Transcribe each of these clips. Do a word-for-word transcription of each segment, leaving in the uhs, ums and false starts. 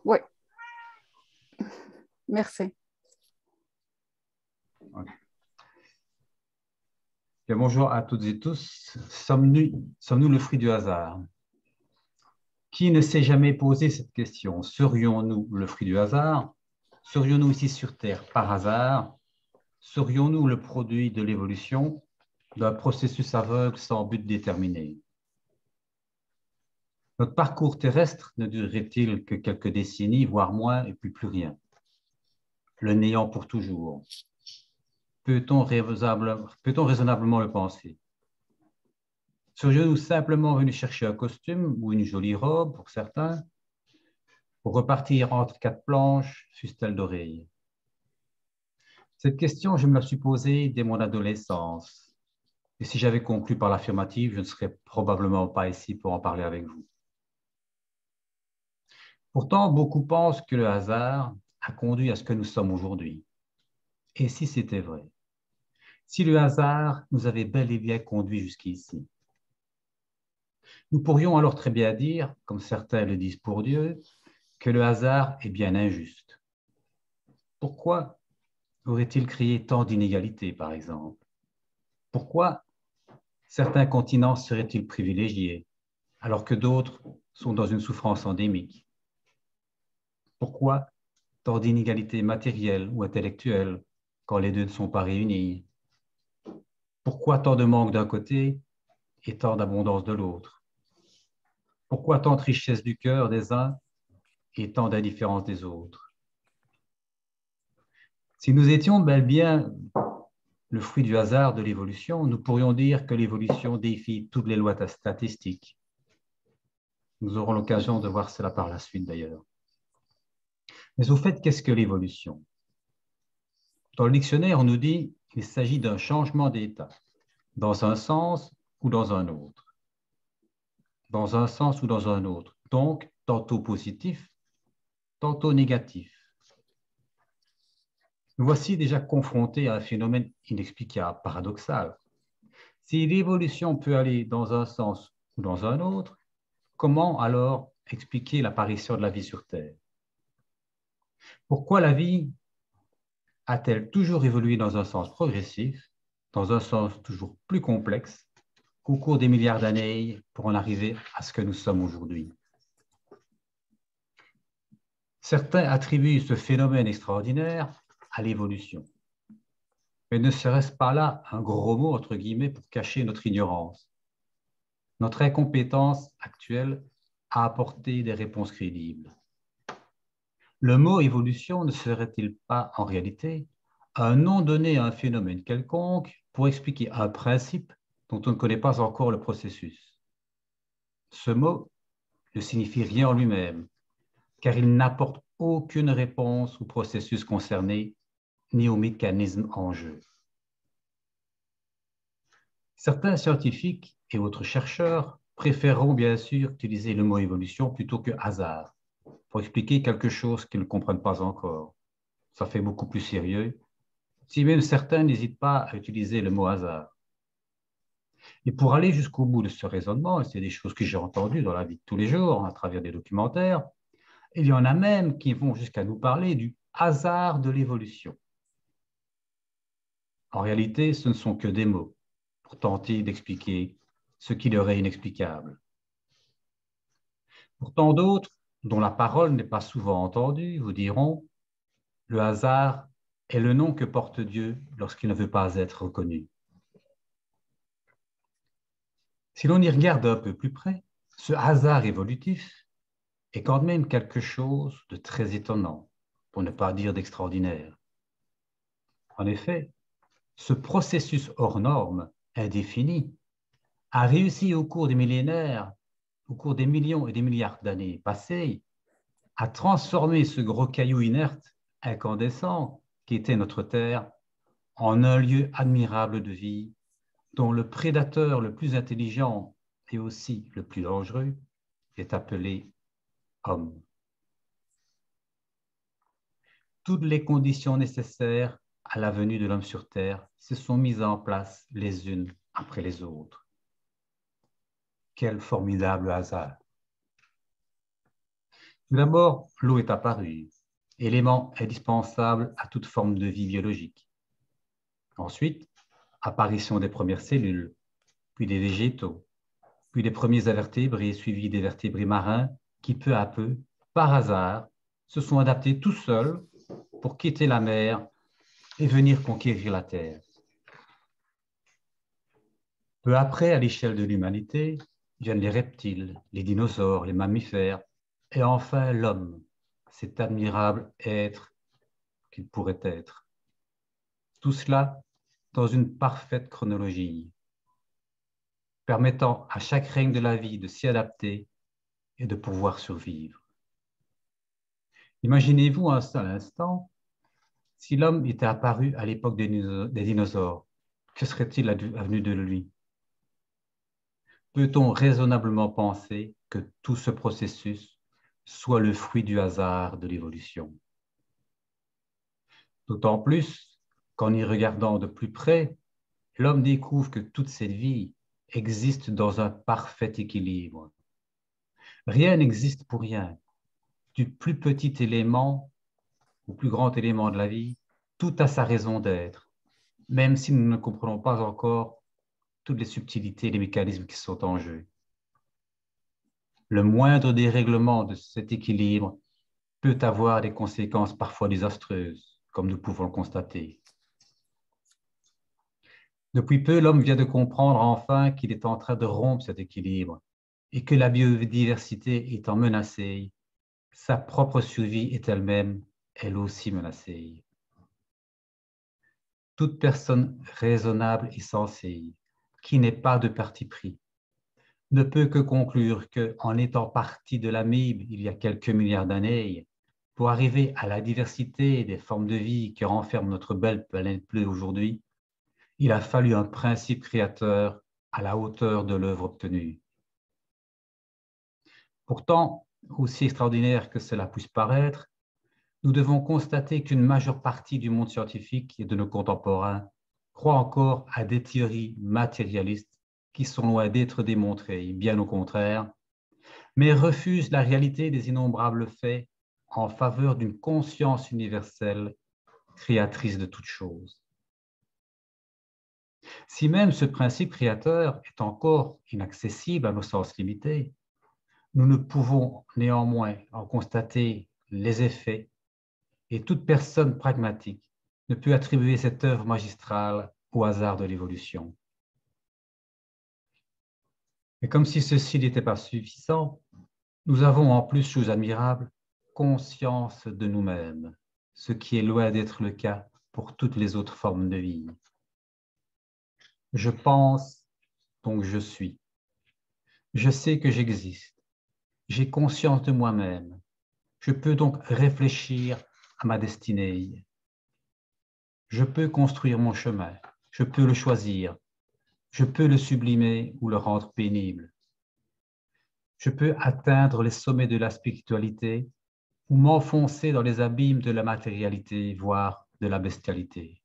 Oui, merci. Okay. Bien, bonjour à toutes et tous. Sommes-nous sommes-nous le fruit du hasard? Qui ne s'est jamais posé cette question? Serions-nous le fruit du hasard? Serions-nous ici sur Terre par hasard? Serions-nous le produit de l'évolution, d'un processus aveugle sans but déterminé? Notre parcours terrestre ne durerait-il que quelques décennies, voire moins, et puis plus rien? Le néant pour toujours. Peut-on raisonnable, peut-on raisonnablement le penser? Serions-nous simplement venus chercher un costume ou une jolie robe pour certains, pour repartir entre quatre planches, fussent-elles d'oreilles? Cette question, je me la suis posée dès mon adolescence. Et si j'avais conclu par l'affirmative, je ne serais probablement pas ici pour en parler avec vous. Pourtant, beaucoup pensent que le hasard a conduit à ce que nous sommes aujourd'hui. Et si c'était vrai? Si le hasard nous avait bel et bien conduits jusqu'ici? Nous pourrions alors très bien dire, comme certains le disent pour Dieu, que le hasard est bien injuste. Pourquoi aurait-il créé tant d'inégalités, par exemple? Pourquoi certains continents seraient-ils privilégiés, alors que d'autres sont dans une souffrance endémique? Pourquoi tant d'inégalités matérielles ou intellectuelles quand les deux ne sont pas réunis? Pourquoi tant de manque d'un côté et tant d'abondance de l'autre? Pourquoi tant de richesse du cœur des uns et tant d'indifférence des autres? Si nous étions bel et bien le fruit du hasard de l'évolution, nous pourrions dire que l'évolution défie toutes les lois statistiques. Nous aurons l'occasion de voir cela par la suite d'ailleurs. Mais au fait, qu'est-ce que l'évolution? Dans le dictionnaire, on nous dit qu'il s'agit d'un changement d'état, dans un sens ou dans un autre. Dans un sens ou dans un autre. Donc, tantôt positif, tantôt négatif. Nous voici déjà confrontés à un phénomène inexplicable, paradoxal. Si l'évolution peut aller dans un sens ou dans un autre, comment alors expliquer l'apparition de la vie sur Terre? Pourquoi la vie a-t-elle toujours évolué dans un sens progressif, dans un sens toujours plus complexe, au cours des milliards d'années pour en arriver à ce que nous sommes aujourd'hui? Certains attribuent ce phénomène extraordinaire à l'évolution. Mais ne serait-ce pas là un gros mot, entre guillemets, pour cacher notre ignorance, notre incompétence actuelle à apporter des réponses crédibles? Le mot évolution ne serait-il pas, en réalité, un nom donné à un phénomène quelconque pour expliquer un principe dont on ne connaît pas encore le processus? Ce mot ne signifie rien en lui-même, car il n'apporte aucune réponse au processus concerné ni au mécanisme en jeu. Certains scientifiques et autres chercheurs préféreront bien sûr utiliser le mot évolution plutôt que hasard pour expliquer quelque chose qu'ils ne comprennent pas encore. Ça fait beaucoup plus sérieux, si même certains n'hésitent pas à utiliser le mot hasard. Et pour aller jusqu'au bout de ce raisonnement, et c'est des choses que j'ai entendues dans la vie de tous les jours, à travers des documentaires, il y en a même qui vont jusqu'à nous parler du hasard de l'évolution. En réalité, ce ne sont que des mots pour tenter d'expliquer ce qui leur est inexplicable. Pourtant, d'autres, dont la parole n'est pas souvent entendue, vous diront: le hasard est le nom que porte Dieu lorsqu'il ne veut pas être reconnu. Si l'on y regarde un peu plus près, ce hasard évolutif est quand même quelque chose de très étonnant, pour ne pas dire d'extraordinaire. En effet, ce processus hors norme, indéfini, a réussi au cours des millénaires, au cours des millions et des milliards d'années passées, à transformer ce gros caillou inerte, incandescent, qui était notre Terre, en un lieu admirable de vie, dont le prédateur le plus intelligent et aussi le plus dangereux est appelé homme. Toutes les conditions nécessaires à la venue de l'homme sur Terre se sont mises en place les unes après les autres. Quel formidable hasard! Tout d'abord, l'eau est apparue, élément indispensable à toute forme de vie biologique. Ensuite, apparition des premières cellules, puis des végétaux, puis des premiers invertébrés suivis des vertébrés marins qui, peu à peu, par hasard, se sont adaptés tout seuls pour quitter la mer et venir conquérir la terre. Peu après, à l'échelle de l'humanité, viennent les reptiles, les dinosaures, les mammifères, et enfin l'homme, cet admirable être qu'il pourrait être. Tout cela dans une parfaite chronologie, permettant à chaque règne de la vie de s'y adapter et de pouvoir survivre. Imaginez-vous un seul instant, si l'homme était apparu à l'époque des dinosaures, que serait-il advenu de lui? Peut-on raisonnablement penser que tout ce processus soit le fruit du hasard de l'évolution? D'autant plus qu'en y regardant de plus près, l'homme découvre que toute cette vie existe dans un parfait équilibre. Rien n'existe pour rien. Du plus petit élément au plus grand élément de la vie, tout a sa raison d'être, même si nous ne comprenons pas encore toutes les subtilités et les mécanismes qui sont en jeu. Le moindre dérèglement de cet équilibre peut avoir des conséquences parfois désastreuses, comme nous pouvons le constater. Depuis peu, l'homme vient de comprendre enfin qu'il est en train de rompre cet équilibre et que la biodiversité étant menacée, sa propre survie est elle-même, elle aussi menacée. Toute personne raisonnable et sensée, qui n'est pas de parti pris, ne peut que conclure qu'en étant parti de l'amibe il y a quelques milliards d'années, pour arriver à la diversité des formes de vie que renferme notre belle planète bleue aujourd'hui, il a fallu un principe créateur à la hauteur de l'œuvre obtenue. Pourtant, aussi extraordinaire que cela puisse paraître, nous devons constater qu'une majeure partie du monde scientifique et de nos contemporains croit encore à des théories matérialistes qui sont loin d'être démontrées, bien au contraire, mais refusent la réalité des innombrables faits en faveur d'une conscience universelle créatrice de toutes choses. Si même ce principe créateur est encore inaccessible à nos sens limités, nous ne pouvons néanmoins en constater les effets et toute personne pragmatique ne peut attribuer cette œuvre magistrale au hasard de l'évolution. Et comme si ceci n'était pas suffisant, nous avons en plus, chose admirable, conscience de nous-mêmes, ce qui est loin d'être le cas pour toutes les autres formes de vie. Je pense, donc je suis. Je sais que j'existe. J'ai conscience de moi-même. Je peux donc réfléchir à ma destinée. Je peux construire mon chemin. Je peux le choisir. Je peux le sublimer ou le rendre pénible. Je peux atteindre les sommets de la spiritualité ou m'enfoncer dans les abîmes de la matérialité, voire de la bestialité.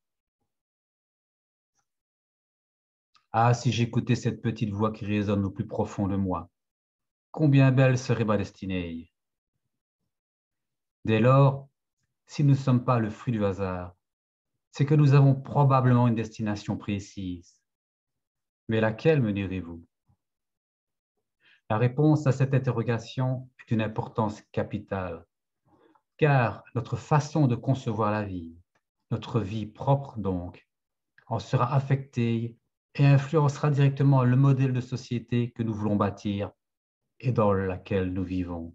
Ah, si j'écoutais cette petite voix qui résonne au plus profond de moi, combien belle serait ma destinée. Dès lors, si nous ne sommes pas le fruit du hasard, c'est que nous avons probablement une destination précise. Mais laquelle, me direz-vous? La réponse à cette interrogation est d'une importance capitale, car notre façon de concevoir la vie, notre vie propre donc, en sera affectée et influencera directement le modèle de société que nous voulons bâtir et dans laquelle nous vivons.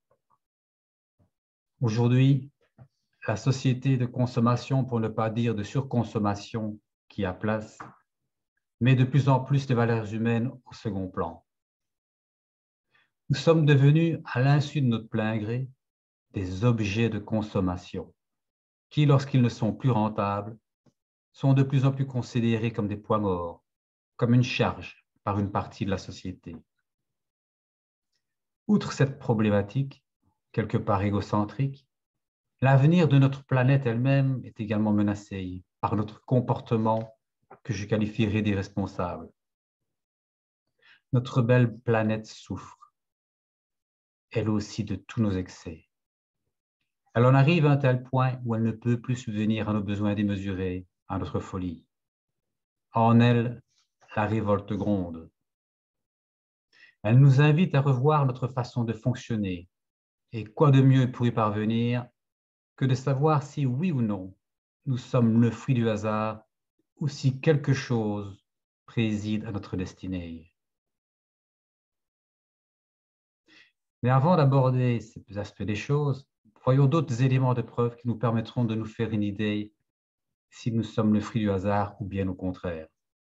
Aujourd'hui, la société de consommation, pour ne pas dire de surconsommation, qui a place, met de plus en plus les valeurs humaines au second plan. Nous sommes devenus, à l'insu de notre plein gré, des objets de consommation, qui, lorsqu'ils ne sont plus rentables, sont de plus en plus considérés comme des poids morts, comme une charge par une partie de la société. Outre cette problématique, quelque part égocentrique, l'avenir de notre planète elle-même est également menacé par notre comportement que je qualifierais d'irresponsable. Notre belle planète souffre. elle aussi, de tous nos excès. Elle en arrive à un tel point où elle ne peut plus subvenir à nos besoins démesurés, à notre folie. En elle, la révolte gronde. Elle nous invite à revoir notre façon de fonctionner. Et quoi de mieux pour y parvenir que de savoir si oui ou non nous sommes le fruit du hasard ou si quelque chose préside à notre destinée. Mais avant d'aborder ces aspects des choses, voyons d'autres éléments de preuve qui nous permettront de nous faire une idée si nous sommes le fruit du hasard ou bien au contraire.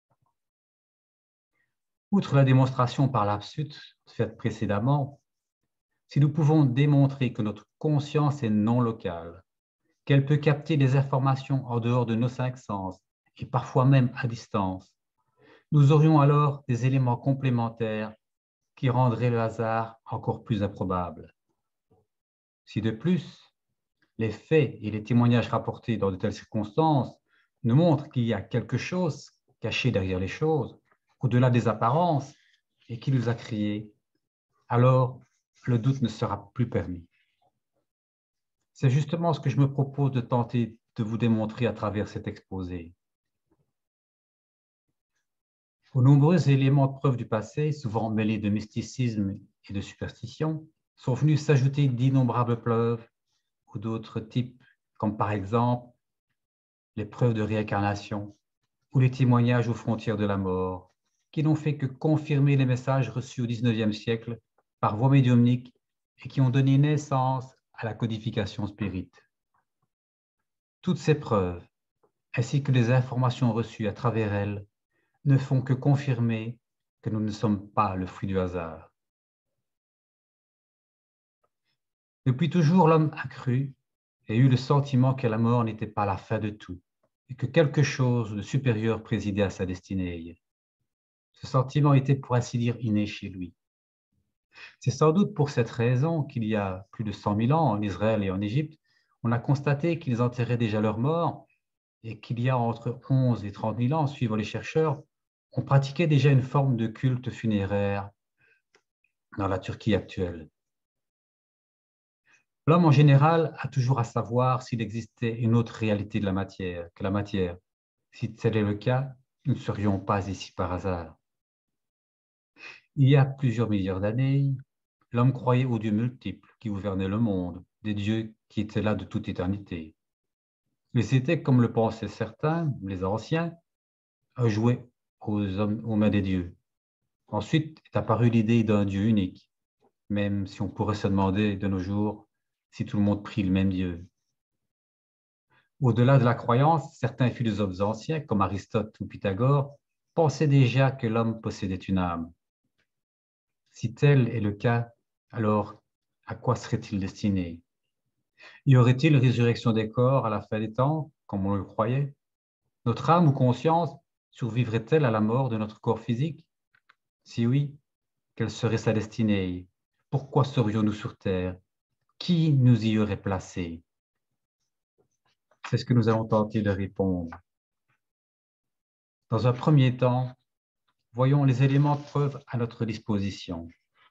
Outre la démonstration par l'absurde faite précédemment, si nous pouvons démontrer que notre conscience est non locale, qu'elle peut capter des informations en dehors de nos cinq sens et parfois même à distance, nous aurions alors des éléments complémentaires qui rendraient le hasard encore plus improbable. Si de plus, les faits et les témoignages rapportés dans de telles circonstances nous montrent qu'il y a quelque chose caché derrière les choses, au-delà des apparences, et qui nous a créés, alors le doute ne sera plus permis. C'est justement ce que je me propose de tenter de vous démontrer à travers cet exposé. Aux nombreux éléments de preuve du passé, souvent mêlés de mysticisme et de superstition, sont venus s'ajouter d'innombrables preuves ou d'autres types, comme par exemple les preuves de réincarnation ou les témoignages aux frontières de la mort, qui n'ont fait que confirmer les messages reçus au dix-neuvième siècle par voie médiumnique et qui ont donné naissance à la codification spirite. Toutes ces preuves, ainsi que les informations reçues à travers elles, ne font que confirmer que nous ne sommes pas le fruit du hasard. Depuis toujours, l'homme a cru et eu le sentiment que la mort n'était pas la fin de tout et que quelque chose de supérieur présidait à sa destinée. Ce sentiment était, pour ainsi dire, inné chez lui. C'est sans doute pour cette raison qu'il y a plus de cent mille ans, en Israël et en Égypte, on a constaté qu'ils enterraient déjà leurs morts et qu'il y a entre onze et trente mille ans, suivant les chercheurs, on pratiquait déjà une forme de culte funéraire dans la Turquie actuelle. L'homme en général a toujours à savoir s'il existait une autre réalité de la matière que la matière. Si tel est le cas, nous ne serions pas ici par hasard. Il y a plusieurs milliards d'années, l'homme croyait aux dieux multiples qui gouvernaient le monde, des dieux qui étaient là de toute éternité. Mais c'était, comme le pensaient certains, les anciens, à jouer aux, hommes, aux mains des dieux. Ensuite est apparue l'idée d'un Dieu unique, même si on pourrait se demander de nos jours si tout le monde prie le même Dieu. Au-delà de la croyance, certains philosophes anciens, comme Aristote ou Pythagore, pensaient déjà que l'homme possédait une âme. Si tel est le cas, alors à quoi serait-il destiné? Y aurait-il résurrection des corps à la fin des temps, comme on le croyait? Notre âme ou conscience survivrait-elle à la mort de notre corps physique? Si oui, quelle serait sa destinée? Pourquoi serions-nous sur Terre? Qui nous y aurait placés? C'est ce que nous allons tenter de répondre. Dans un premier temps, voyons les éléments de preuve à notre disposition.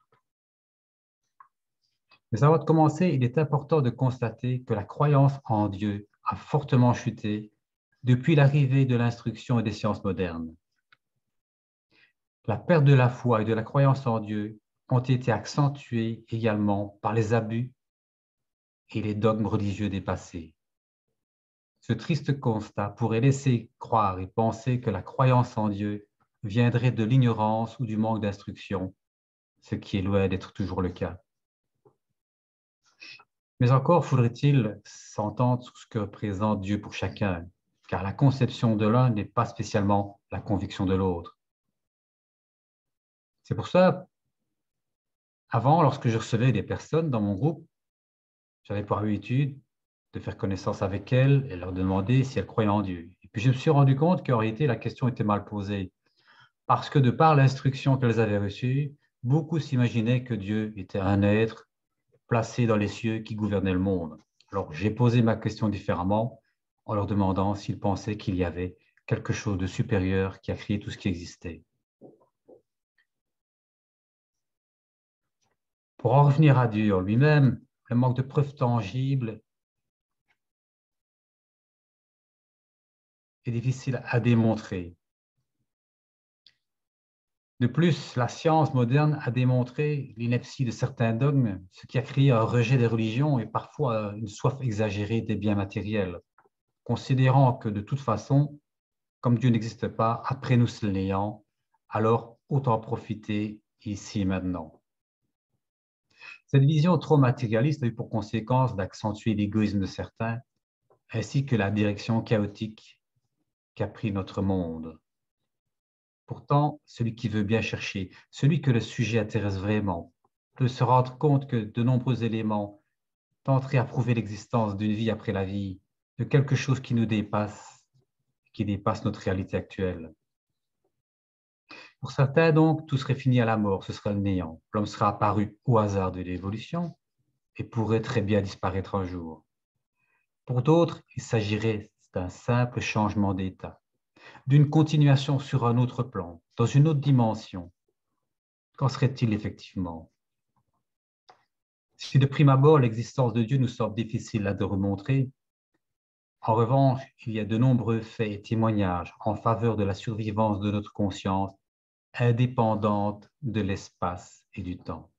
Mais avant de commencer, il est important de constater que la croyance en Dieu a fortement chuté depuis l'arrivée de l'instruction et des sciences modernes. La perte de la foi et de la croyance en Dieu ont été accentuées également par les abus et les dogmes religieux dépassés. Ce triste constat pourrait laisser croire et penser que la croyance en Dieu viendrait de l'ignorance ou du manque d'instruction, ce qui est loin d'être toujours le cas. Mais encore faudrait-il s'entendre sur ce que représente Dieu pour chacun, car la conception de l'un n'est pas spécialement la conviction de l'autre. C'est pour ça, avant, lorsque je recevais des personnes dans mon groupe, j'avais pour habitude de faire connaissance avec elles et leur demander si elles croyaient en Dieu. Et puis je me suis rendu compte qu'en réalité, la question était mal posée, parce que de par l'instruction qu'elles avaient reçue, beaucoup s'imaginaient que Dieu était un être placé dans les cieux qui gouvernait le monde. Alors j'ai posé ma question différemment en leur demandant s'ils pensaient qu'il y avait quelque chose de supérieur qui a créé tout ce qui existait. Pour en revenir à Dieu en lui-même, le manque de preuves tangibles est difficile à démontrer. De plus, la science moderne a démontré l'ineptie de certains dogmes, ce qui a créé un rejet des religions et parfois une soif exagérée des biens matériels, considérant que de toute façon, comme Dieu n'existe pas, après nous c'est le néant, alors autant profiter ici et maintenant. Cette vision trop matérialiste a eu pour conséquence d'accentuer l'égoïsme de certains, ainsi que la direction chaotique qu'a pris notre monde. Pourtant, celui qui veut bien chercher, celui que le sujet intéresse vraiment, peut se rendre compte que de nombreux éléments tenteraient à prouver l'existence d'une vie après la vie, de quelque chose qui nous dépasse, qui dépasse notre réalité actuelle. Pour certains, donc, tout serait fini à la mort, ce serait le néant. L'homme sera apparu au hasard de l'évolution et pourrait très bien disparaître un jour. Pour d'autres, il s'agirait d'un simple changement d'état, d'une continuation sur un autre plan, dans une autre dimension. Qu'en serait-il effectivement? Si de prime abord l'existence de Dieu nous semble difficile à de remontrer, en revanche, il y a de nombreux faits et témoignages en faveur de la survivance de notre conscience indépendante de l'espace et du temps.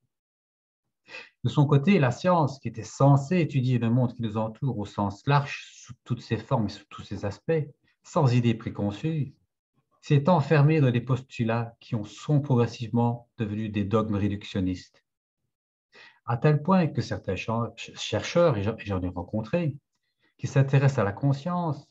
De son côté, la science, qui était censée étudier le monde qui nous entoure au sens large, sous toutes ses formes et sous tous ses aspects, sans idées préconçues, s'est enfermée dans des postulats qui ont, sont progressivement devenus des dogmes réductionnistes. À tel point que certains chercheurs, et j'en ai rencontré, qui s'intéressent à la conscience,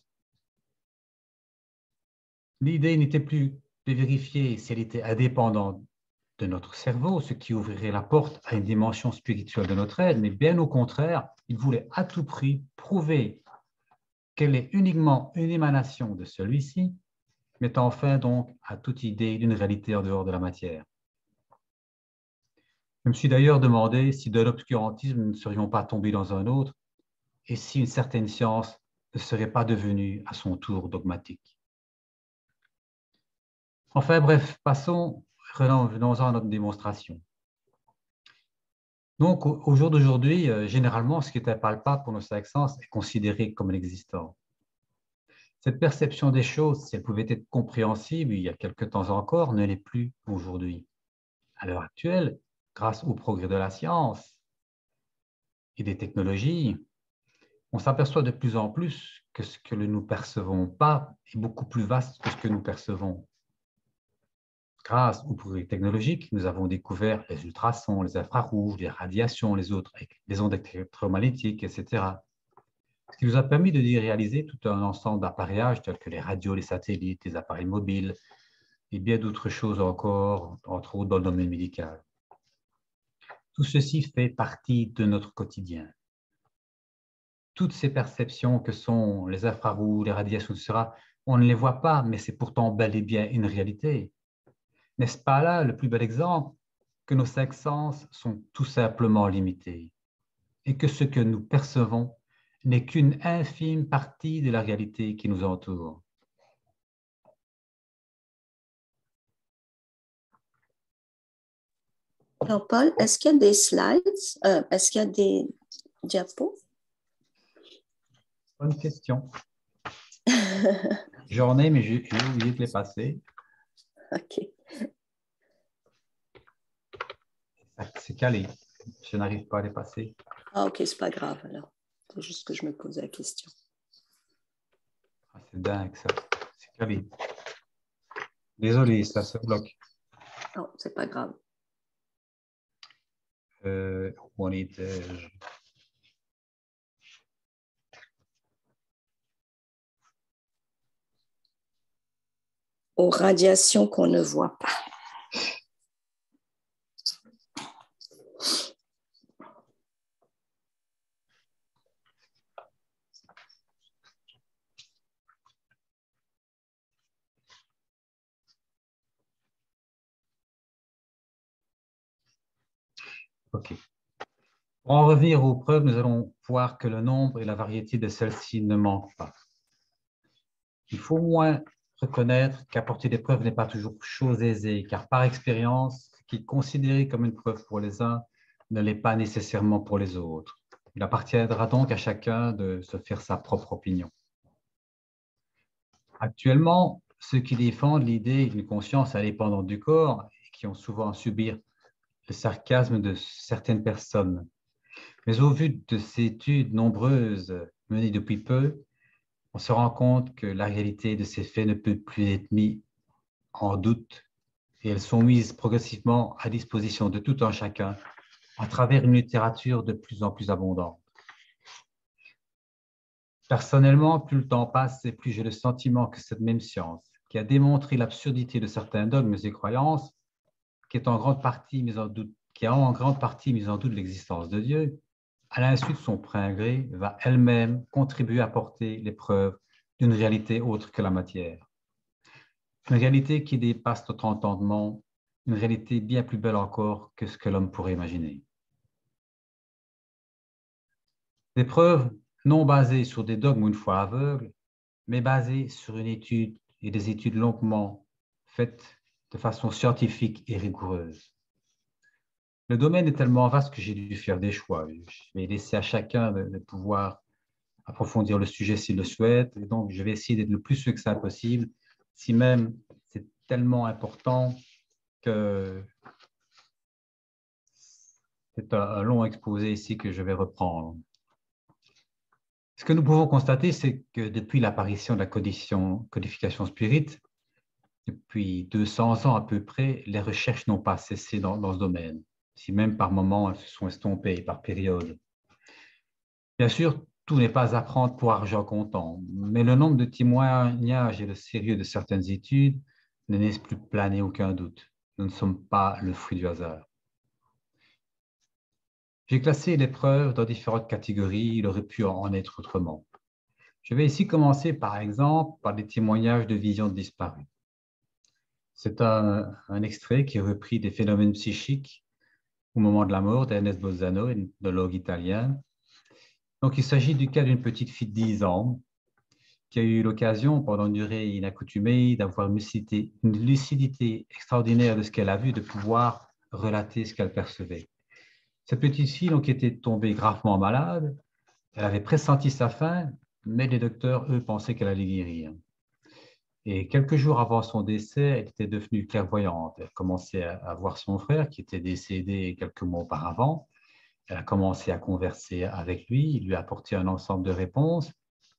l'idée n'était plus de vérifier si elle était indépendante de notre cerveau, ce qui ouvrirait la porte à une dimension spirituelle de notre être, mais bien au contraire, ils voulaient à tout prix prouver qu'elle est uniquement une émanation de celui-ci, mettant fin donc à toute idée d'une réalité en dehors de la matière. Je me suis d'ailleurs demandé si de l'obscurantisme nous ne serions pas tombés dans un autre, et si une certaine science ne serait pas devenue à son tour dogmatique. Enfin bref, passons, revenons-en à notre démonstration. Donc, au, au jour d'aujourd'hui, euh, généralement, ce qui est impalpable pour nos cinq sens est considéré comme l'existant. Cette perception des choses, si elle pouvait être compréhensible il y a quelque temps encore, ne l'est plus aujourd'hui. À l'heure actuelle, grâce au progrès de la science et des technologies, on s'aperçoit de plus en plus que ce que nous ne percevons pas est beaucoup plus vaste que ce que nous percevons. Grâce aux progrès technologiques, nous avons découvert les ultrasons, les infrarouges, les radiations, les autres, les ondes électromagnétiques, et cetera. Ce qui nous a permis de réaliser tout un ensemble d'appareillages tels que les radios, les satellites, les appareils mobiles et bien d'autres choses encore, entre autres dans le domaine médical. Tout ceci fait partie de notre quotidien. Toutes ces perceptions que sont les infrarouges, les radiations, et cetera, on ne les voit pas, mais c'est pourtant bel et bien une réalité. N'est-ce pas là le plus bel exemple que nos cinq sens sont tout simplement limités et que ce que nous percevons n'est qu'une infime partie de la réalité qui nous entoure. Alors, Paul, est-ce qu'il y a des slides? Euh, est-ce qu'il y a des diapos? Bonne question. J'en ai, mais j'ai oublié de les passer. OK. C'est calé. Je n'arrive pas à les passer. Ah, OK, c'est pas grave alors. C'est juste que je me posais la question. Ah, c'est dingue, ça. C'est calé. Désolé, ça se bloque. Non, c'est pas grave. Euh, où en étais-je? Aux radiations qu'on ne voit pas. OK. Pour en revenir aux preuves, nous allons voir que le nombre et la variété de celles-ci ne manquent pas. Il faut au moins reconnaître qu'apporter des preuves n'est pas toujours chose aisée, car par expérience, ce qui est considéré comme une preuve pour les uns ne l'est pas nécessairement pour les autres. Il appartiendra donc à chacun de se faire sa propre opinion. Actuellement, ceux qui défendent l'idée d'une conscience indépendante du corps et qui ont souvent à subir le sarcasme de certaines personnes. Mais au vu de ces études nombreuses menées depuis peu, on se rend compte que la réalité de ces faits ne peut plus être mise en doute et elles sont mises progressivement à disposition de tout un chacun à travers une littérature de plus en plus abondante. Personnellement, plus le temps passe et plus j'ai le sentiment que cette même science, qui a démontré l'absurdité de certains dogmes et croyances, qui est en grande partie mise en doute, qui a en grande partie mis en doute l'existence de Dieu, à l'insu de son plein gré, va elle-même contribuer à porter les preuves d'une réalité autre que la matière. Une réalité qui dépasse notre entendement, une réalité bien plus belle encore que ce que l'homme pourrait imaginer. Des preuves non basées sur des dogmes ou une foi aveugle, mais basées sur une étude et des études longuement faites de façon scientifique et rigoureuse. Le domaine est tellement vaste que j'ai dû faire des choix. Je vais laisser à chacun de, de pouvoir approfondir le sujet s'il le souhaite. Et donc, je vais essayer d'être le plus succinct possible, si même c'est tellement important que c'est un, un long exposé ici que je vais reprendre. Ce que nous pouvons constater, c'est que depuis l'apparition de la codification, codification spirite, depuis deux cents ans à peu près, les recherches n'ont pas cessé dans, dans ce domaine, si même par moments elles se sont estompées, par période. Bien sûr, tout n'est pas à prendre pour argent comptant, mais le nombre de témoignages et le sérieux de certaines études ne laisse plus planer aucun doute. Nous ne sommes pas le fruit du hasard. J'ai classé les preuves dans différentes catégories, il aurait pu en être autrement. Je vais ici commencer par exemple par des témoignages de visions disparues. C'est un, un extrait qui est repris des phénomènes psychiques au moment de la mort d'Ernest Bolzano, un ethnologue italien. Donc, il s'agit du cas d'une petite fille de dix ans qui a eu l'occasion, pendant une durée inaccoutumée, d'avoir une lucidité, une lucidité extraordinaire de ce qu'elle a vu, de pouvoir relater ce qu'elle percevait. Cette petite fille donc, était tombée gravement malade. Elle avait pressenti sa fin, mais les docteurs, eux, pensaient qu'elle allait guérir. Et quelques jours avant son décès, elle était devenue clairvoyante. Elle commençait à voir son frère qui était décédé quelques mois auparavant. Elle a commencé à converser avec lui, il lui a apporté un ensemble de réponses.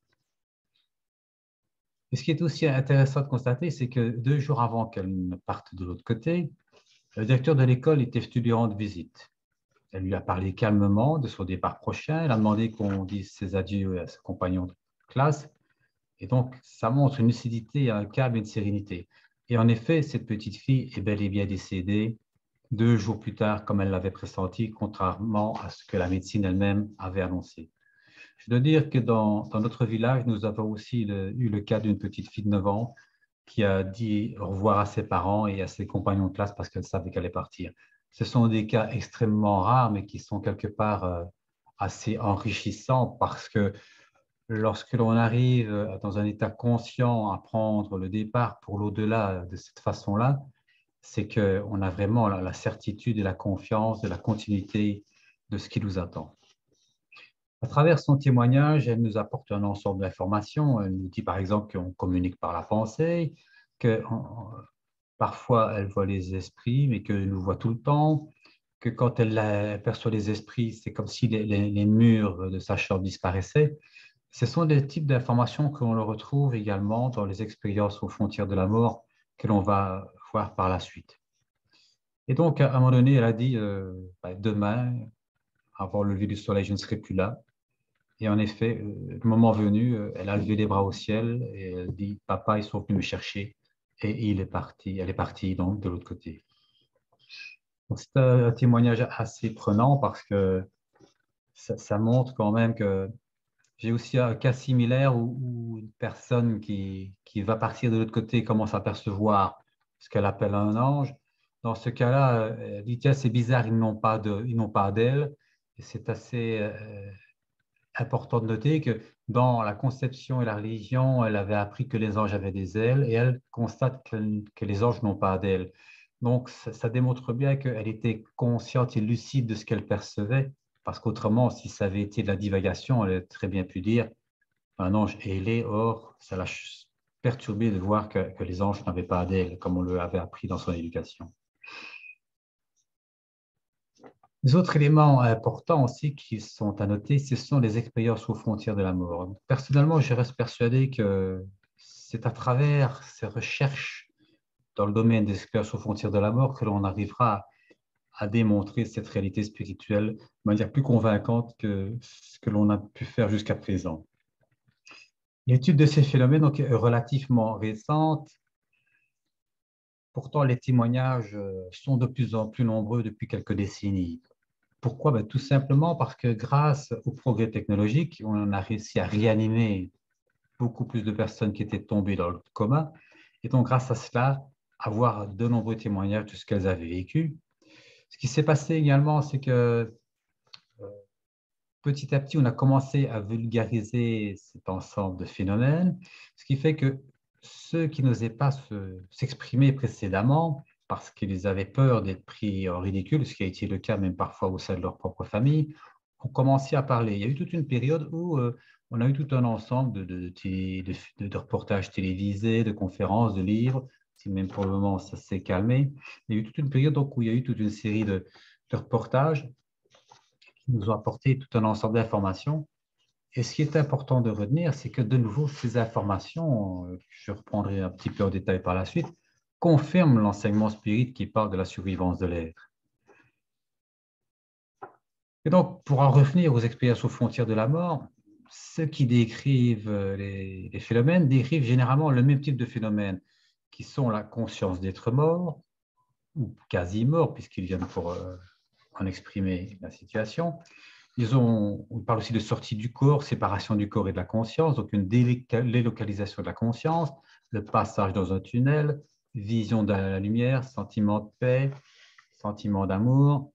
Et ce qui est aussi intéressant de constater, c'est que deux jours avant qu'elle ne parte de l'autre côté, le directeur de l'école était venu lui rendre visite. Elle lui a parlé calmement de son départ prochain. Elle a demandé qu'on dise ses adieux à ses compagnons de classe. Et donc, ça montre une lucidité, un calme et une sérénité. Et en effet, cette petite fille est bel et bien décédée deux jours plus tard, comme elle l'avait pressenti, contrairement à ce que la médecine elle-même avait annoncé. Je dois dire que dans, dans notre village, nous avons aussi le, eu le cas d'une petite fille de neuf ans qui a dit au revoir à ses parents et à ses compagnons de classe parce qu'elle savait qu'elle allait partir. Ce sont des cas extrêmement rares, mais qui sont quelque part euh, assez enrichissants parce que lorsque l'on arrive dans un état conscient à prendre le départ pour l'au-delà de cette façon-là, c'est qu'on a vraiment la certitude et la confiance de la continuité de ce qui nous attend. À travers son témoignage, elle nous apporte un ensemble d'informations. Elle nous dit par exemple qu'on communique par la pensée, que on, parfois elle voit les esprits, mais qu'elle nous voit tout le temps, que quand elle aperçoit les esprits, c'est comme si les, les, les murs de sa chambre disparaissaient. Ce sont des types d'informations que l'on retrouve également dans les expériences aux frontières de la mort que l'on va voir par la suite. Et donc, à un moment donné, elle a dit euh, bah, demain, avant le lever du soleil, je ne serai plus là. Et en effet, euh, le moment venu, euh, elle a levé les bras au ciel et elle dit papa, ils sont venus me chercher. Et il est parti, elle est partie donc de l'autre côté. C'est un témoignage assez prenant parce que ça, ça montre quand même que j'ai aussi un cas similaire où, où une personne qui, qui va partir de l'autre côté commence à percevoir ce qu'elle appelle un ange. Dans ce cas-là, elle dit tiens, c'est bizarre, ils n'ont pas de, ils n'ont pas d'ailes. Et c'est assez euh, important de noter que dans la conception et la religion, elle avait appris que les anges avaient des ailes et elle constate que, que les anges n'ont pas d'ailes. Donc, ça, ça démontre bien qu'elle était consciente et lucide de ce qu'elle percevait, parce qu'autrement, si ça avait été de la divagation, elle aurait très bien pu dire un ange est ailé, or, ça l'a ch- perturbé de voir que, que les anges n'avaient pas d'ailes, comme on le avait appris dans son éducation. Les autres éléments importants aussi qui sont à noter, ce sont les expériences aux frontières de la mort. Personnellement, je reste persuadé que c'est à travers ces recherches dans le domaine des expériences aux frontières de la mort que l'on arrivera à démontrer cette réalité spirituelle de manière plus convaincante que ce que l'on a pu faire jusqu'à présent. L'étude de ces phénomènes donc, est relativement récente. Pourtant, les témoignages euh, sont de plus en plus nombreux depuis quelques décennies. Pourquoi? Ben, tout simplement parce que grâce au progrès technologique, on a réussi à réanimer beaucoup plus de personnes qui étaient tombées dans le coma. Et donc, grâce à cela, avoir de nombreux témoignages de ce qu'elles avaient vécu. Ce qui s'est passé également, c'est que euh, petit à petit, on a commencé à vulgariser cet ensemble de phénomènes, ce qui fait que ceux qui n'osaient pas se- s'exprimer précédemment, parce qu'ils avaient peur d'être pris en ridicule, ce qui a été le cas même parfois au sein de leur propre famille, ont commencé à parler. Il y a eu toute une période où euh, on a eu tout un ensemble de, de, de, de- de reportages télévisés, de conférences, de livres, si même pour le moment ça s'est calmé. Il y a eu toute une période donc, où il y a eu toute une série de, de reportages qui nous ont apporté tout un ensemble d'informations. Et ce qui est important de retenir, c'est que de nouveau, ces informations, euh, je reprendrai un petit peu en détail par la suite, confirment l'enseignement spirit qui parle de la survivance de l'être. Et donc, pour en revenir aux expériences aux frontières de la mort, ceux qui décrivent euh, les, les phénomènes décrivent généralement le même type de phénomène, qui sont la conscience d'être mort, ou quasi mort, puisqu'ils viennent pour euh, en exprimer la situation. Ils ont, on parle aussi de sortie du corps, séparation du corps et de la conscience, donc une délocalisation de la conscience, le passage dans un tunnel, vision de la lumière, sentiment de paix, sentiment d'amour,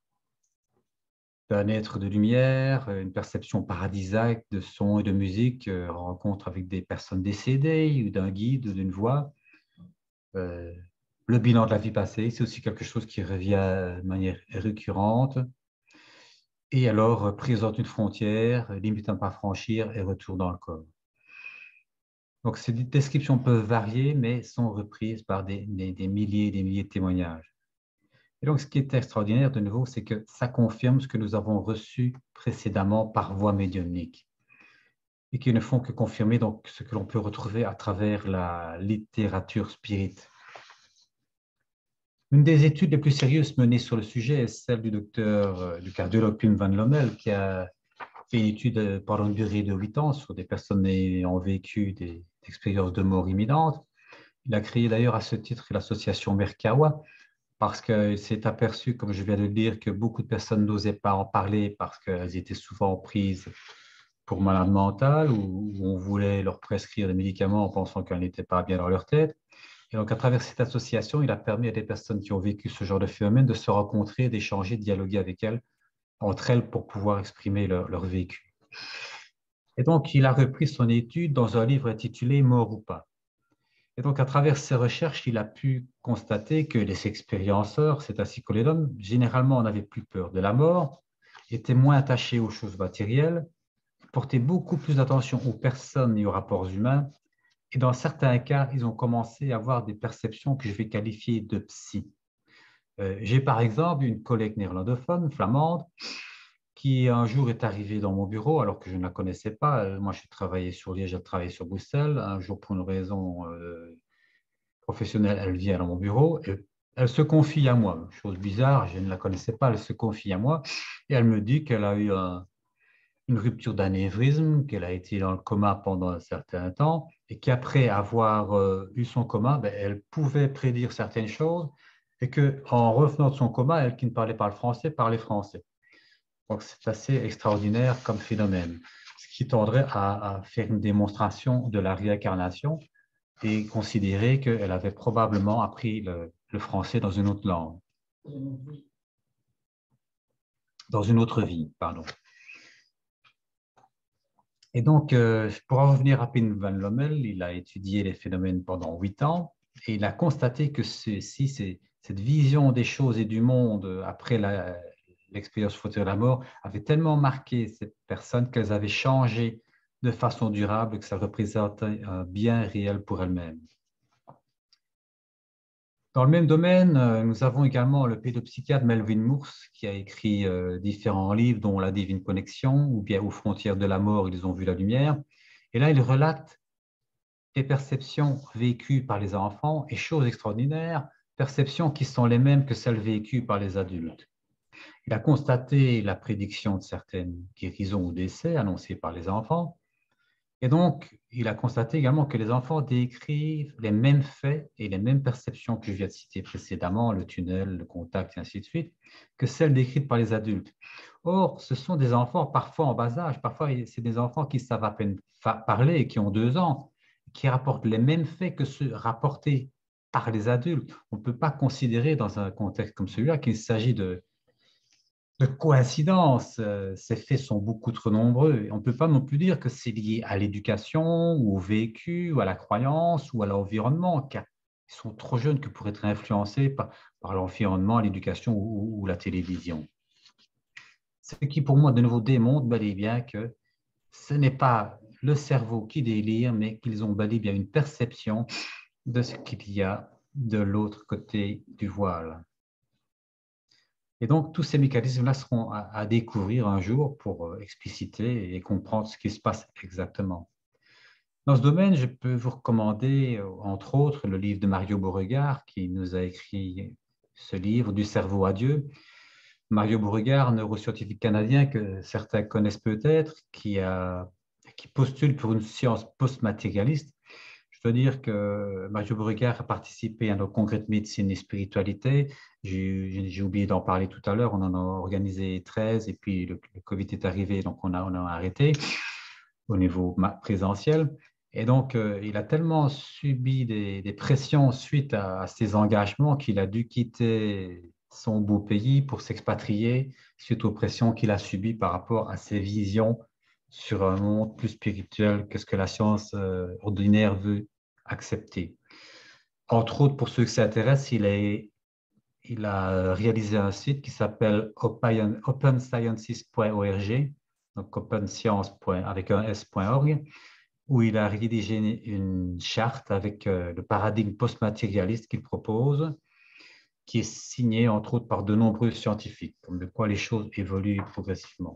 d'un être de lumière, une perception paradisiaque de son et de musique, euh, rencontre avec des personnes décédées ou d'un guide ou d'une voix. Euh, le bilan de la vie passée, c'est aussi quelque chose qui revient de manière récurrente. Et alors euh, présente une frontière, limite à ne pas franchir et retour dans le corps. Donc ces descriptions peuvent varier, mais sont reprises par des, des, des milliers et des milliers de témoignages. Et donc ce qui est extraordinaire de nouveau, c'est que ça confirme ce que nous avons reçu précédemment par voie médiumnique et qui ne font que confirmer donc ce que l'on peut retrouver à travers la littérature spirit. Une des études les plus sérieuses menées sur le sujet est celle du docteur, euh, du cardiologue Pim van Lommel, qui a fait une étude pendant une durée de huit ans sur des personnes ayant vécu des expériences de mort imminente. Il a créé d'ailleurs à ce titre l'association Merkawa parce qu'il s'est aperçu, comme je viens de le dire, que beaucoup de personnes n'osaient pas en parler parce qu'elles étaient souvent prises pour malades mentales ou on voulait leur prescrire des médicaments en pensant qu'elles n'étaient pas bien dans leur tête. Et donc, à travers cette association, il a permis à des personnes qui ont vécu ce genre de phénomène de se rencontrer, d'échanger, de dialoguer avec elles, entre elles, pour pouvoir exprimer leur, leur vécu. Et donc, il a repris son étude dans un livre intitulé Mort ou pas. Et donc, à travers ses recherches, il a pu constater que les expérienceurs, c'est ainsi que les hommes, généralement, n'avaient plus peur de la mort, étaient moins attachés aux choses matérielles, portaient beaucoup plus d'attention aux personnes et aux rapports humains. Et dans certains cas, ils ont commencé à avoir des perceptions que je vais qualifier de psy. Euh, J'ai par exemple une collègue néerlandophone, flamande, qui un jour est arrivée dans mon bureau alors que je ne la connaissais pas. Euh, Moi, j'ai travaillé sur Liège, j'ai travaillé sur Bruxelles. Un jour, pour une raison euh, professionnelle, elle vient dans mon bureau et elle se confie à moi. Chose bizarre, je ne la connaissais pas, elle se confie à moi et elle me dit qu'elle a eu un, une rupture d'anévrisme, qu'elle a été dans le coma pendant un certain temps et qu'après avoir euh, eu son coma, ben, elle pouvait prédire certaines choses et qu'en revenant de son coma, elle qui ne parlait pas le français, parlait français. Donc, c'est assez extraordinaire comme phénomène, ce qui tendrait à, à faire une démonstration de la réincarnation et considérer qu'elle avait probablement appris le, le français dans une autre langue, dans une autre vie, pardon. Et donc, euh, pour en revenir à Pim van Lommel, il a étudié les phénomènes pendant huit ans et il a constaté que ceux-ci cette vision des choses et du monde après l'expérience frontière de la mort avait tellement marqué ces personnes qu'elles avaient changé de façon durable, que ça représentait un bien réel pour elles-mêmes. Dans le même domaine, nous avons également le pédopsychiatre Melvin Morse qui a écrit différents livres, dont La Divine Connexion ou bien Aux frontières de la mort, ils ont vu la lumière. Et là, il relate des perceptions vécues par les enfants et, chose extraordinaire, perceptions qui sont les mêmes que celles vécues par les adultes. Il a constaté la prédiction de certaines guérisons ou décès annoncés par les enfants. Et donc, il a constaté également que les enfants décrivent les mêmes faits et les mêmes perceptions que je viens de citer précédemment, le tunnel, le contact, et ainsi de suite, que celles décrites par les adultes. Or, ce sont des enfants parfois en bas âge, parfois c'est des enfants qui savent à peine parler et qui ont deux ans, qui rapportent les mêmes faits que ceux rapportés par les adultes. On ne peut pas considérer dans un contexte comme celui-là qu'il s'agit de de coïncidence. Ces faits sont beaucoup trop nombreux. On ne peut pas non plus dire que c'est lié à l'éducation ou au vécu ou à la croyance ou à l'environnement, car ils sont trop jeunes que pour être influencés par, par l'environnement, l'éducation ou, ou la télévision. Ce qui, pour moi, de nouveau démontre bel et bien que ce n'est pas le cerveau qui délire, mais qu'ils ont bel et bien une perception de ce qu'il y a de l'autre côté du voile. Et donc, tous ces mécanismes-là seront à, à découvrir un jour pour expliciter et comprendre ce qui se passe exactement. Dans ce domaine, je peux vous recommander, entre autres, le livre de Mario Beauregard, qui nous a écrit ce livre, Du cerveau à Dieu. Mario Beauregard, neuroscientifique canadien que certains connaissent peut-être, qui, a, qui postule pour une science post-matérialiste. Je dois dire que Mario Beauregard a participé à nos congrès de médecine et spiritualité. J'ai oublié d'en parler tout à l'heure. On en a organisé treize et puis le, le Covid est arrivé, donc on a, on a arrêté au niveau présentiel. Et donc, euh, il a tellement subi des, des pressions suite à, à ses engagements qu'il a dû quitter son beau pays pour s'expatrier suite aux pressions qu'il a subies par rapport à ses visions sur un monde plus spirituel que ce que la science euh, ordinaire veut accepter. Entre autres, pour ceux que ça intéresse, il, est, il a réalisé un site qui s'appelle open sciences point org, donc openscience avec un s point org, où il a rédigé une charte avec euh, le paradigme post-matérialiste qu'il propose, qui est signée entre autres par de nombreux scientifiques, comme de quoi les choses évoluent progressivement.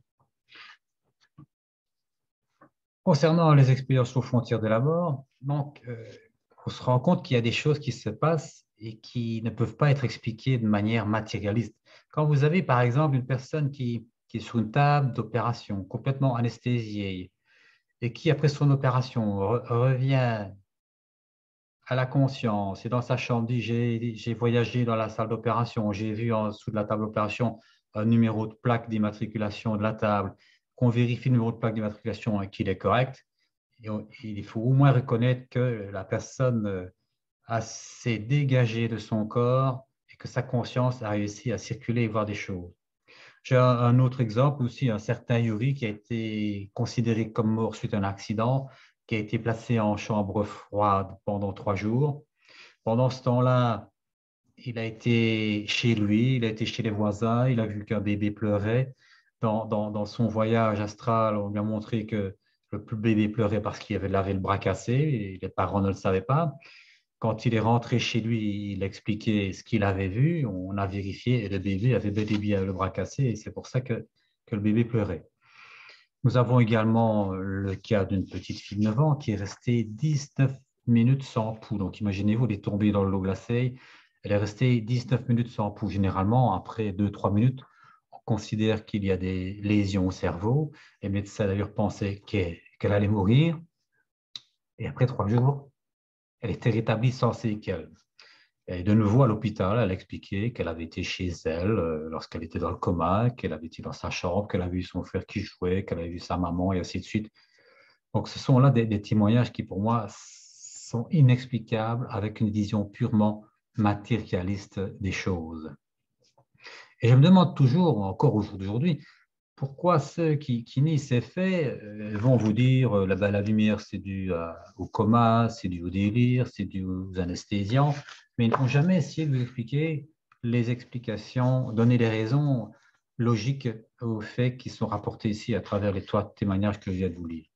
Concernant les expériences aux frontières de la mort, donc, euh, on se rend compte qu'il y a des choses qui se passent et qui ne peuvent pas être expliquées de manière matérialiste. Quand vous avez, par exemple, une personne qui, qui est sur une table d'opération, complètement anesthésiée, et qui, après son opération, re revient à la conscience et dans sa chambre dit « j'ai voyagé dans la salle d'opération, j'ai vu en dessous de la table d'opération un numéro de plaque d'immatriculation de la table, qu'on vérifie le numéro de plaque d'immatriculation et qu'il est correct. » Il faut au moins reconnaître que la personne s'est dégagée de son corps et que sa conscience a réussi à circuler et voir des choses. J'ai un autre exemple aussi, un certain Yuri qui a été considéré comme mort suite à un accident, qui a été placé en chambre froide pendant trois jours. Pendant ce temps-là, il a été chez lui, il a été chez les voisins, il a vu qu'un bébé pleurait. Dans, dans, dans son voyage astral, on lui a montré que le bébé pleurait parce qu'il avait lavé le bras cassé et les parents ne le savaient pas. Quand il est rentré chez lui, il a expliqué ce qu'il avait vu, on a vérifié et le bébé avait bel et bien le bras cassé et c'est pour ça que, que le bébé pleurait. Nous avons également le cas d'une petite fille de neuf ans qui est restée dix-neuf minutes sans pouls. Donc imaginez-vous, elle est tombée dans l'eau glacée, elle est restée dix-neuf minutes sans pouls. Généralement, après deux trois minutes, on considère qu'il y a des lésions au cerveau. Les médecins d'ailleurs pensaient qu'elle qu'elle allait mourir. Et après trois jours, elle était rétablie sans séquelles. Et de nouveau à l'hôpital, elle a expliqué qu'elle avait été chez elle euh, lorsqu'elle était dans le coma, qu'elle avait été dans sa chambre, qu'elle avait vu son frère qui jouait, qu'elle avait vu sa maman et ainsi de suite. Donc ce sont là des, des témoignages qui pour moi sont inexplicables avec une vision purement matérialiste des choses. Et je me demande toujours, encore aujourd'hui, Pourquoi ceux qui, qui nient ces faits euh, vont vous dire euh, la, la lumière, c'est dû à- au coma, c'est dû au délire, c'est dû aux anesthésiants, mais ils n'ont jamais essayé de vous expliquer les explications, donner les raisons logiques aux faits qui sont rapportés ici à travers les trois témoignages que je viens de vous lire.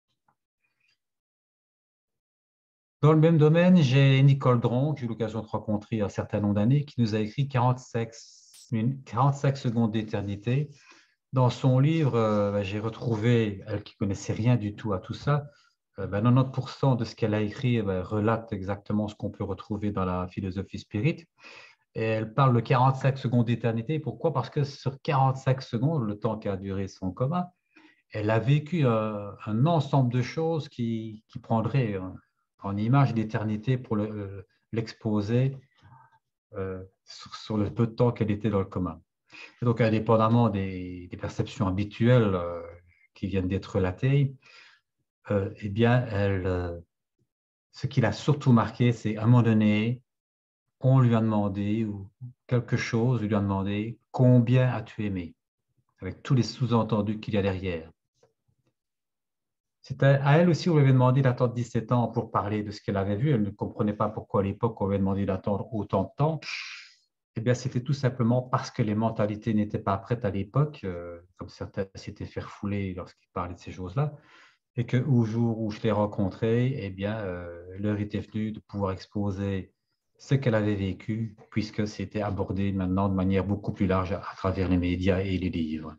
Dans le même domaine, j'ai Nicole Dron, que j'ai eu l'occasion de rencontrer il y a un certain nombre d'années, qui nous a écrit quarante-cinq, min- quarante-cinq secondes d'éternité. Dans son livre, euh, ben, j'ai retrouvé, elle qui connaissait rien du tout à tout ça, euh, ben, quatre-vingt-dix pour cent de ce qu'elle a écrit eh ben, relate exactement ce qu'on peut retrouver dans la philosophie spirit. Et elle parle de quarante-cinq secondes d'éternité. Pourquoi? Parce que sur quarante-cinq secondes, le temps qu'a duré son coma, elle a vécu euh, un ensemble de choses qui, qui prendraient euh, en image d'éternité pour le- euh, l'exposer euh, sur, sur le peu de temps qu'elle était dans le coma. Et donc, indépendamment des, des perceptions habituelles euh, qui viennent d'être relatées, euh, eh bien, elle, euh, ce qui l'a surtout marqué, c'est à un moment donné, on lui a demandé, ou quelque chose lui a demandé, combien as-tu aimé? Avec tous les sous-entendus qu'il y a derrière. C'était à elle aussi, on lui avait demandé d'attendre dix-sept ans pour parler de ce qu'elle avait vu. Elle ne comprenait pas pourquoi à l'époque on lui avait demandé d'attendre autant de temps. Eh bien, c'était tout simplement parce que les mentalités n'étaient pas prêtes à l'époque, euh, comme certains s'étaient fait refouler lorsqu'ils parlaient de ces choses-là, et qu'au jour où je l'ai rencontrée, eh bien, euh, l'heure était venue de pouvoir exposer ce qu'elle avait vécu, puisque c'était abordé maintenant de manière beaucoup plus large à travers les médias et les livres.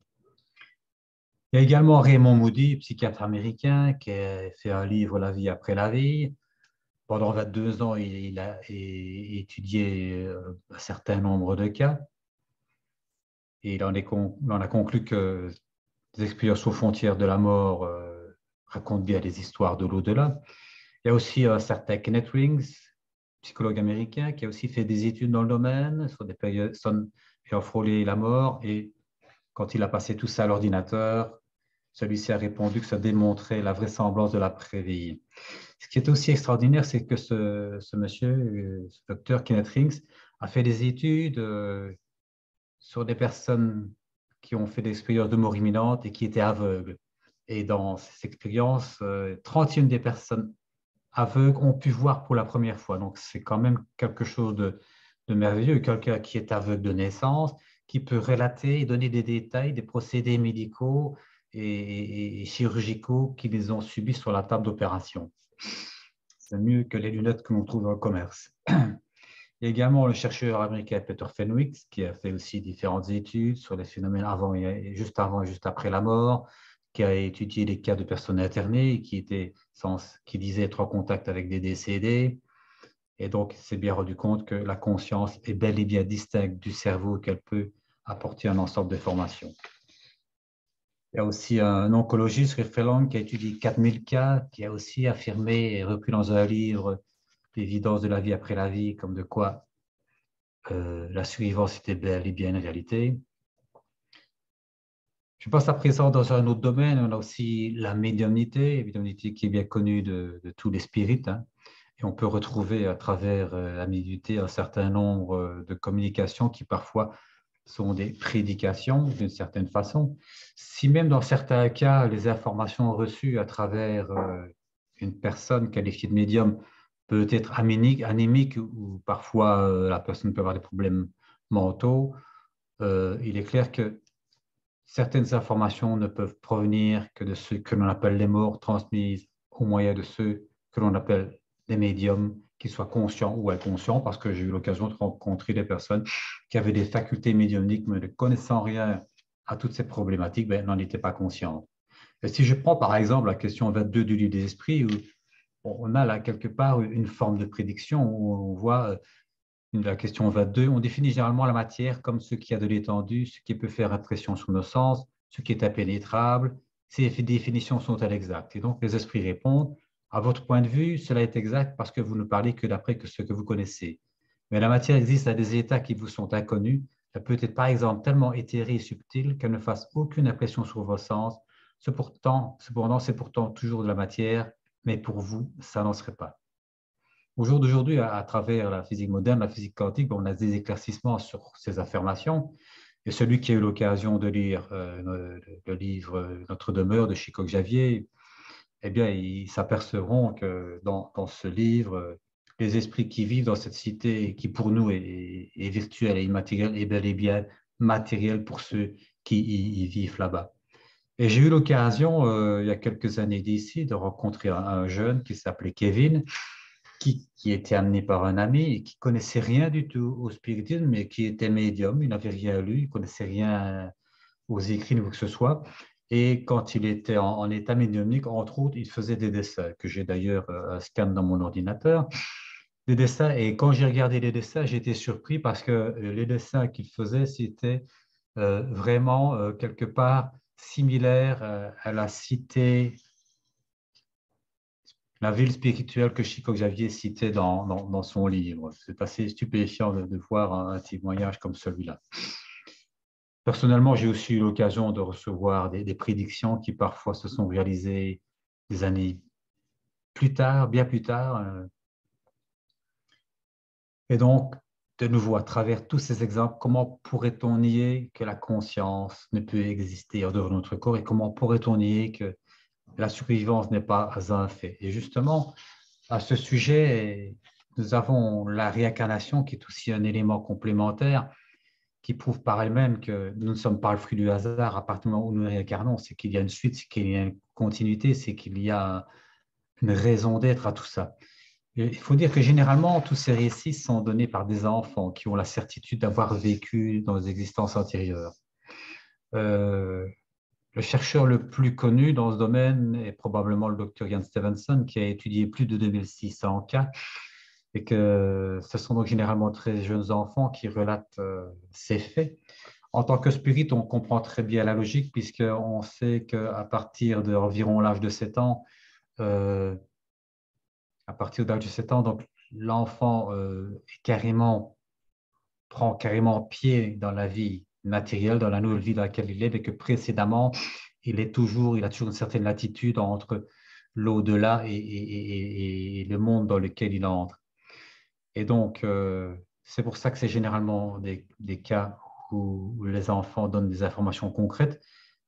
Il y a également Raymond Moody, psychiatre américain, qui a fait un livre, La vie après la vie. Pendant vingt-deux ans, il a étudié euh, un certain nombre de cas et il en, est con- il en a conclu que les expériences aux frontières de la mort euh, racontent bien des histoires de l'au-delà. Il y a aussi un certain Kenneth Rings, psychologue américain, qui a aussi fait des études dans le domaine sur des personnes ayant frôlé la mort. Et quand il a passé tout ça à l'ordinateur, celui-ci a répondu que ça démontrait la vraisemblance de l'après-vie. Ce qui est aussi extraordinaire, c'est que ce, ce monsieur, euh, ce docteur Kenneth Rings, a fait des études euh, sur des personnes qui ont fait des expériences de mort imminente et qui étaient aveugles. Et dans ces expériences, euh, trente et une des personnes aveugles ont pu voir pour la première fois. Donc, c'est quand même quelque chose de, de merveilleux. Quelqu'un qui est aveugle de naissance, qui peut relater et donner des détails des procédés médicaux et, et- et chirurgicaux qui les ont subis sur la table d'opération. C'est mieux que les lunettes que l'on trouve dans le commerce. Il y a également le chercheur américain Peter Fenwick, qui a fait aussi différentes études sur les phénomènes avant et juste avant et juste après la mort, qui a étudié les cas de personnes internées qui, étaient sans, qui disaient être en contact avec des décédés. Et donc, il s'est bien rendu compte que la conscience est bel et bien distincte du cerveau, qu'elle peut apporter un ensemble de formations. Il y a aussi un oncologiste, Riff qui a étudié quatre mille cas, qui a aussi affirmé et repris dans un livre l'évidence de la vie après la vie, comme de quoi euh, la survivance était bel et bien une réalité. Je passe à présent dans un autre domaine. On a aussi la médiumnité, la médiumnité qui est bien connue de, de tous les spirites. Hein. Et on peut retrouver à travers euh, la médiumnité un certain nombre euh, de communications qui parfois sont des prédications d'une certaine façon. Si même dans certains cas, les informations reçues à travers euh, une personne qualifiée de médium peut être anémique, anémique ou parfois euh, la personne peut avoir des problèmes mentaux, euh, il est clair que certaines informations ne peuvent provenir que de ceux que l'on appelle les morts transmises au moyen de ceux que l'on appelle des médiums, qu'ils soient conscients ou inconscients, parce que j'ai eu l'occasion de rencontrer des personnes qui avaient des facultés médiumniques, mais ne connaissant rien à toutes ces problématiques, ben, n'en étaient pas conscientes. Et si je prends par exemple la question vingt-deux du livre des esprits, où on a là quelque part une forme de prédiction, où on voit euh, la question vingt-deux, on définit généralement la matière comme ce qui a de l'étendue, ce qui peut faire impression sur nos sens, ce qui est impénétrable. Ces définitions sont-elles exactes? Et donc, les esprits répondent, à votre point de vue, cela est exact parce que vous ne parlez que d'après que ce que vous connaissez. Mais la matière existe à des états qui vous sont inconnus. Elle peut être, par exemple, tellement éthérée et subtile qu'elle ne fasse aucune impression sur vos sens. Cependant, cependant, c'est pourtant toujours de la matière, mais pour vous, ça n'en serait pas. Au jour d'aujourd'hui, à, à travers la physique moderne, la physique quantique, on a des éclaircissements sur ces affirmations. Et celui qui a eu l'occasion de lire euh, le, le livre Notre demeure de Chico Xavier, eh bien, ils s'apercevront que dans, dans ce livre, les esprits qui vivent dans cette cité, qui pour nous est, est virtuelle et immatérielle, est bel et bien matérielle pour ceux qui y, y vivent là-bas. Et j'ai eu l'occasion, euh, il y a quelques années d'ici, de rencontrer un, un jeune qui s'appelait Kevin, qui, qui était amené par un ami et qui connaissait rien du tout au spiritisme, mais qui était médium, il n'avait rien lu, il connaissait rien aux écrits ni quoi que ce soit. Et quand il était en, en état médiumnique, entre autres, il faisait des dessins, que j'ai d'ailleurs euh, scan dans mon ordinateur, des dessins. Et quand j'ai regardé les dessins, j'ai été surpris parce que euh, les dessins qu'il faisait, c'était euh, vraiment euh, quelque part similaire euh, à la cité, la ville spirituelle que Chico Xavier citait dans, dans, dans son livre. C'est assez stupéfiant de, de voir un, un témoignage comme celui-là. Personnellement, j'ai aussi eu l'occasion de recevoir des, des prédictions qui parfois se sont réalisées des années plus tard, bien plus tard. euh. Et donc, de nouveau, à travers tous ces exemples, comment pourrait-on nier que la conscience ne peut exister en dehors de notre corps et comment pourrait-on nier que la survivance n'est pas un fait? Et justement, à ce sujet, nous avons la réincarnation qui est aussi un élément complémentaire qui prouve par elle-même que nous ne sommes pas le fruit du hasard à partir du moment où nous nous réincarnons. C'est qu'il y a une suite, c'est qu'il y a une continuité, c'est qu'il y a une raison d'être à tout ça. Et il faut dire que généralement, tous ces récits sont donnés par des enfants qui ont la certitude d'avoir vécu dans des existences antérieures. Euh, le chercheur le plus connu dans ce domaine est probablement le docteur Ian Stevenson, qui a étudié plus de deux mille six cents cas, et que ce sont donc généralement très jeunes enfants qui relatent euh, ces faits. En tant que spirit, on comprend très bien la logique, puisqu'on sait qu'à partir d'environ l'âge de sept ans, euh, à partir de l'âge de sept ans, donc l'enfant euh, est carrément, prend carrément pied dans la vie matérielle, dans la nouvelle vie dans laquelle il est, et que précédemment, il est toujours, il a toujours une certaine latitude entre l'au-delà et, et, et, et le monde dans lequel il entre. Et donc, euh, c'est pour ça que c'est généralement des, des cas où les enfants donnent des informations concrètes.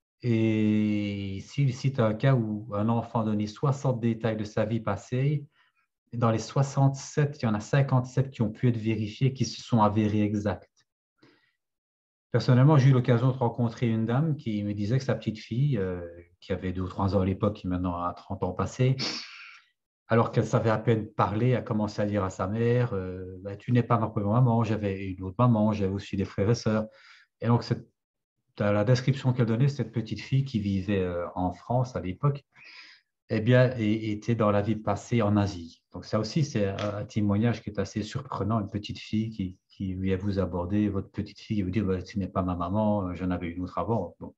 Et s'il cite un cas où un enfant a donné soixante détails de sa vie passée, dans les soixante-sept, il y en a cinquante-sept qui ont pu être vérifiés, qui se sont avérés exacts. Personnellement, j'ai eu l'occasion de rencontrer une dame qui me disait que sa petite fille, euh, qui avait deux ou trois ans à l'époque, qui maintenant a trente ans passés, alors qu'elle savait à peine parler, a commencé à dire à sa mère, euh, ben, tu n'es pas ma première maman, j'avais une autre maman, j'avais aussi des frères et sœurs. Et donc, cette, la description qu'elle donnait, cette petite fille qui vivait euh, en France à l'époque, eh bien, et, était dans la vie passée en Asie. Donc, ça aussi, c'est un, un témoignage qui est assez surprenant, une petite fille qui, qui vient vous aborder, votre petite fille, qui vous dit, bah, tu n'es pas ma maman, j'en avais une autre avant. Bon.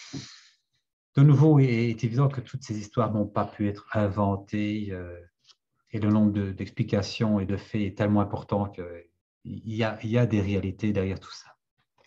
De nouveau, il est évident que toutes ces histoires n'ont pas pu être inventées. Euh, et le nombre de, d'explications et de faits est tellement important qu'il y a, il y a des réalités derrière tout ça.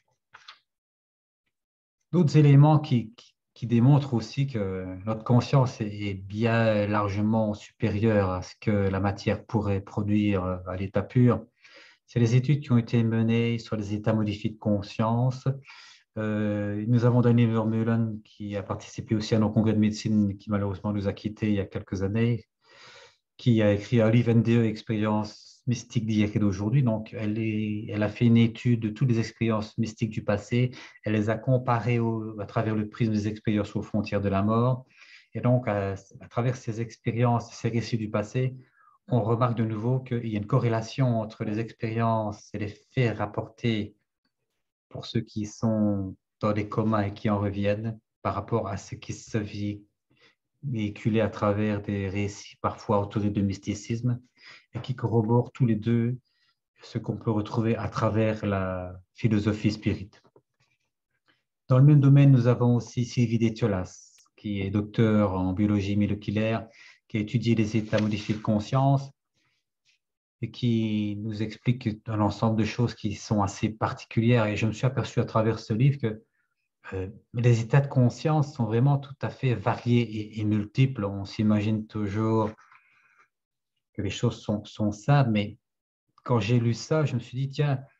D'autres éléments qui, qui, qui démontrent aussi que notre conscience est, est bien largement supérieure à ce que la matière pourrait produire à l'état pur, c'est les études qui ont été menées sur les états modifiés de conscience. Euh, nous avons Daniel Vermeulen qui a participé aussi à nos congrès de médecine, qui malheureusement nous a quittés il y a quelques années, qui a écrit un livre N D E, Expériences mystiques d'hier et d'aujourd'hui. Donc, elle, est, elle a fait une étude de toutes les expériences mystiques du passé. Elle les a comparées au, à travers le prisme des expériences aux frontières de la mort. Et donc, à, à travers ces expériences, ces récits du passé, on remarque de nouveau qu'il y a une corrélation entre les expériences et les faits rapportés pour ceux qui sont dans des comas et qui en reviennent par rapport à ce qui se vit véhiculés à travers des récits parfois entourés de mysticisme et qui corroborent tous les deux ce qu'on peut retrouver à travers la philosophie spirit. Dans le même domaine, nous avons aussi Sylvie Détiolas, qui est docteur en biologie moléculaire, qui a étudié les états modifiés de conscience et qui nous explique un ensemble de choses qui sont assez particulières. Et je me suis aperçu à travers ce livre que Euh, les états de conscience sont vraiment tout à fait variés et, et multiples. On s'imagine toujours que les choses sont, sont ça, mais quand j'ai lu ça, je me suis dit, tiens,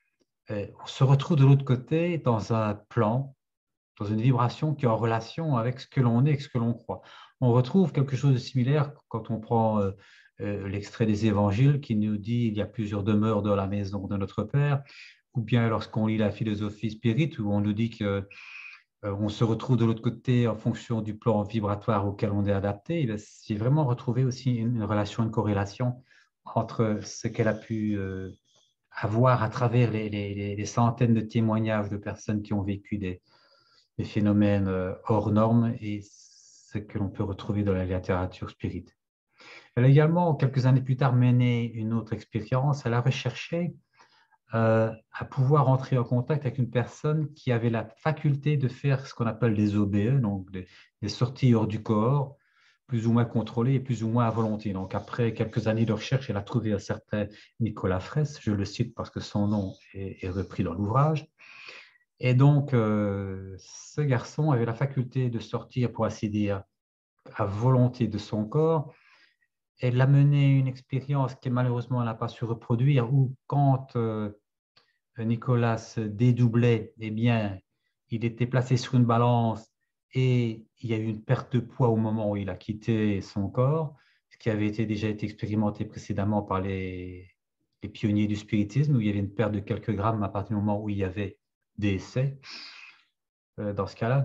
Et on se retrouve de l'autre côté dans un plan, dans une vibration qui est en relation avec ce que l'on est, avec ce que l'on croit. On retrouve quelque chose de similaire quand on prend euh, euh, l'extrait des évangiles qui nous dit il y a plusieurs demeures dans la maison de notre Père, ou bien lorsqu'on lit la philosophie spirit où on nous dit que euh, on se retrouve de l'autre côté en fonction du plan vibratoire auquel on est adapté. J'ai vraiment retrouvé aussi une, une relation, une corrélation entre ce qu'elle a pu euh, avoir à travers les, les, les, centaines de témoignages de personnes qui ont vécu des, des phénomènes euh, hors normes et ce que l'on peut retrouver dans la littérature spirit. Elle a également, quelques années plus tard, mené une autre expérience. Elle a recherché euh, à pouvoir entrer en contact avec une personne qui avait la faculté de faire ce qu'on appelle des O B E, donc des, des sorties hors du corps, plus ou moins contrôlées et plus ou moins à volonté. Donc, après quelques années de recherche, elle a trouvé un certain Nicolas Fraisse, je le cite parce que son nom est, est repris dans l'ouvrage. Et donc, euh, ce garçon avait la faculté de sortir, pour ainsi dire, à volonté de son corps. Elle a mené une expérience qui malheureusement elle n'a pas su reproduire, où quand euh, Nicolas dédoublait, eh bien, il était placé sur une balance et il y a eu une perte de poids au moment où il a quitté son corps, ce qui avait été, déjà été expérimenté précédemment par les, les pionniers du spiritisme, où il y avait une perte de quelques grammes à partir du moment où il y avait des essais. Euh, dans ce cas-là,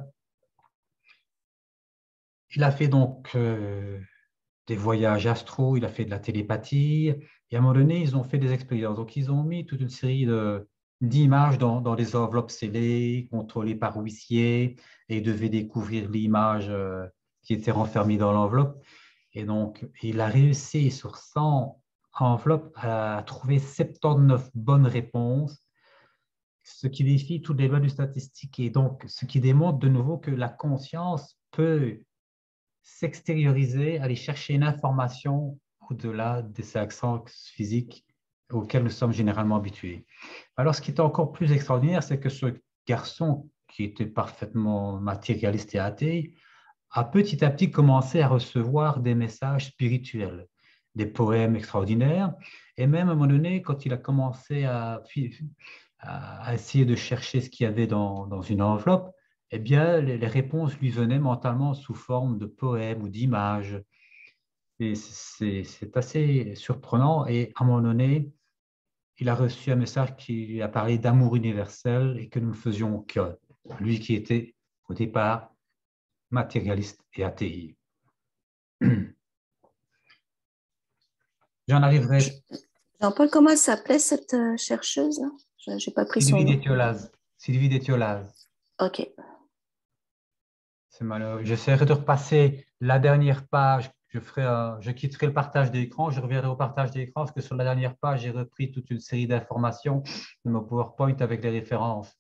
il a fait donc euh, des voyages astraux, il a fait de la télépathie, et à un moment donné, ils ont fait des expériences. Donc, ils ont mis toute une série de, d'images dans, dans des enveloppes scellées, contrôlées par huissier, et ils devaient découvrir l'image euh, qui était renfermée dans l'enveloppe. Et donc, il a réussi sur cent enveloppes à trouver soixante-dix-neuf bonnes réponses, ce qui défie toutes les lois du statistique. Et donc, ce qui démontre de nouveau que la conscience peut s'extérioriser, aller chercher une information au-delà des accents physiques auxquels nous sommes généralement habitués. Alors, ce qui est encore plus extraordinaire, c'est que ce garçon, qui était parfaitement matérialiste et athée, a petit à petit commencé à recevoir des messages spirituels, des poèmes extraordinaires, et même à un moment donné, quand il a commencé à, à essayer de chercher ce qu'il y avait dans, dans une enveloppe, eh bien, les, les réponses lui venaient mentalement sous forme de poèmes ou d'images. Et c'est c'est assez surprenant. Et à un moment donné, il a reçu un message qui lui a parlé d'amour universel et que nous ne faisions qu'un. Lui qui était au départ matérialiste et athée. J'en arriverai. Jean-Paul, comment elle s'appelait cette euh, chercheuse? Je n'ai pas pris son Sylvie nom. Détiolaz. Sylvie Détiolaz. OK. C'est malheureux. J'essaierai de repasser la dernière page. Je, ferai, un- je quitterai le partage d'écran. Je reviendrai au partage d'écran parce que sur la dernière page, j'ai repris toute une série d'informations de mon PowerPoint avec les références.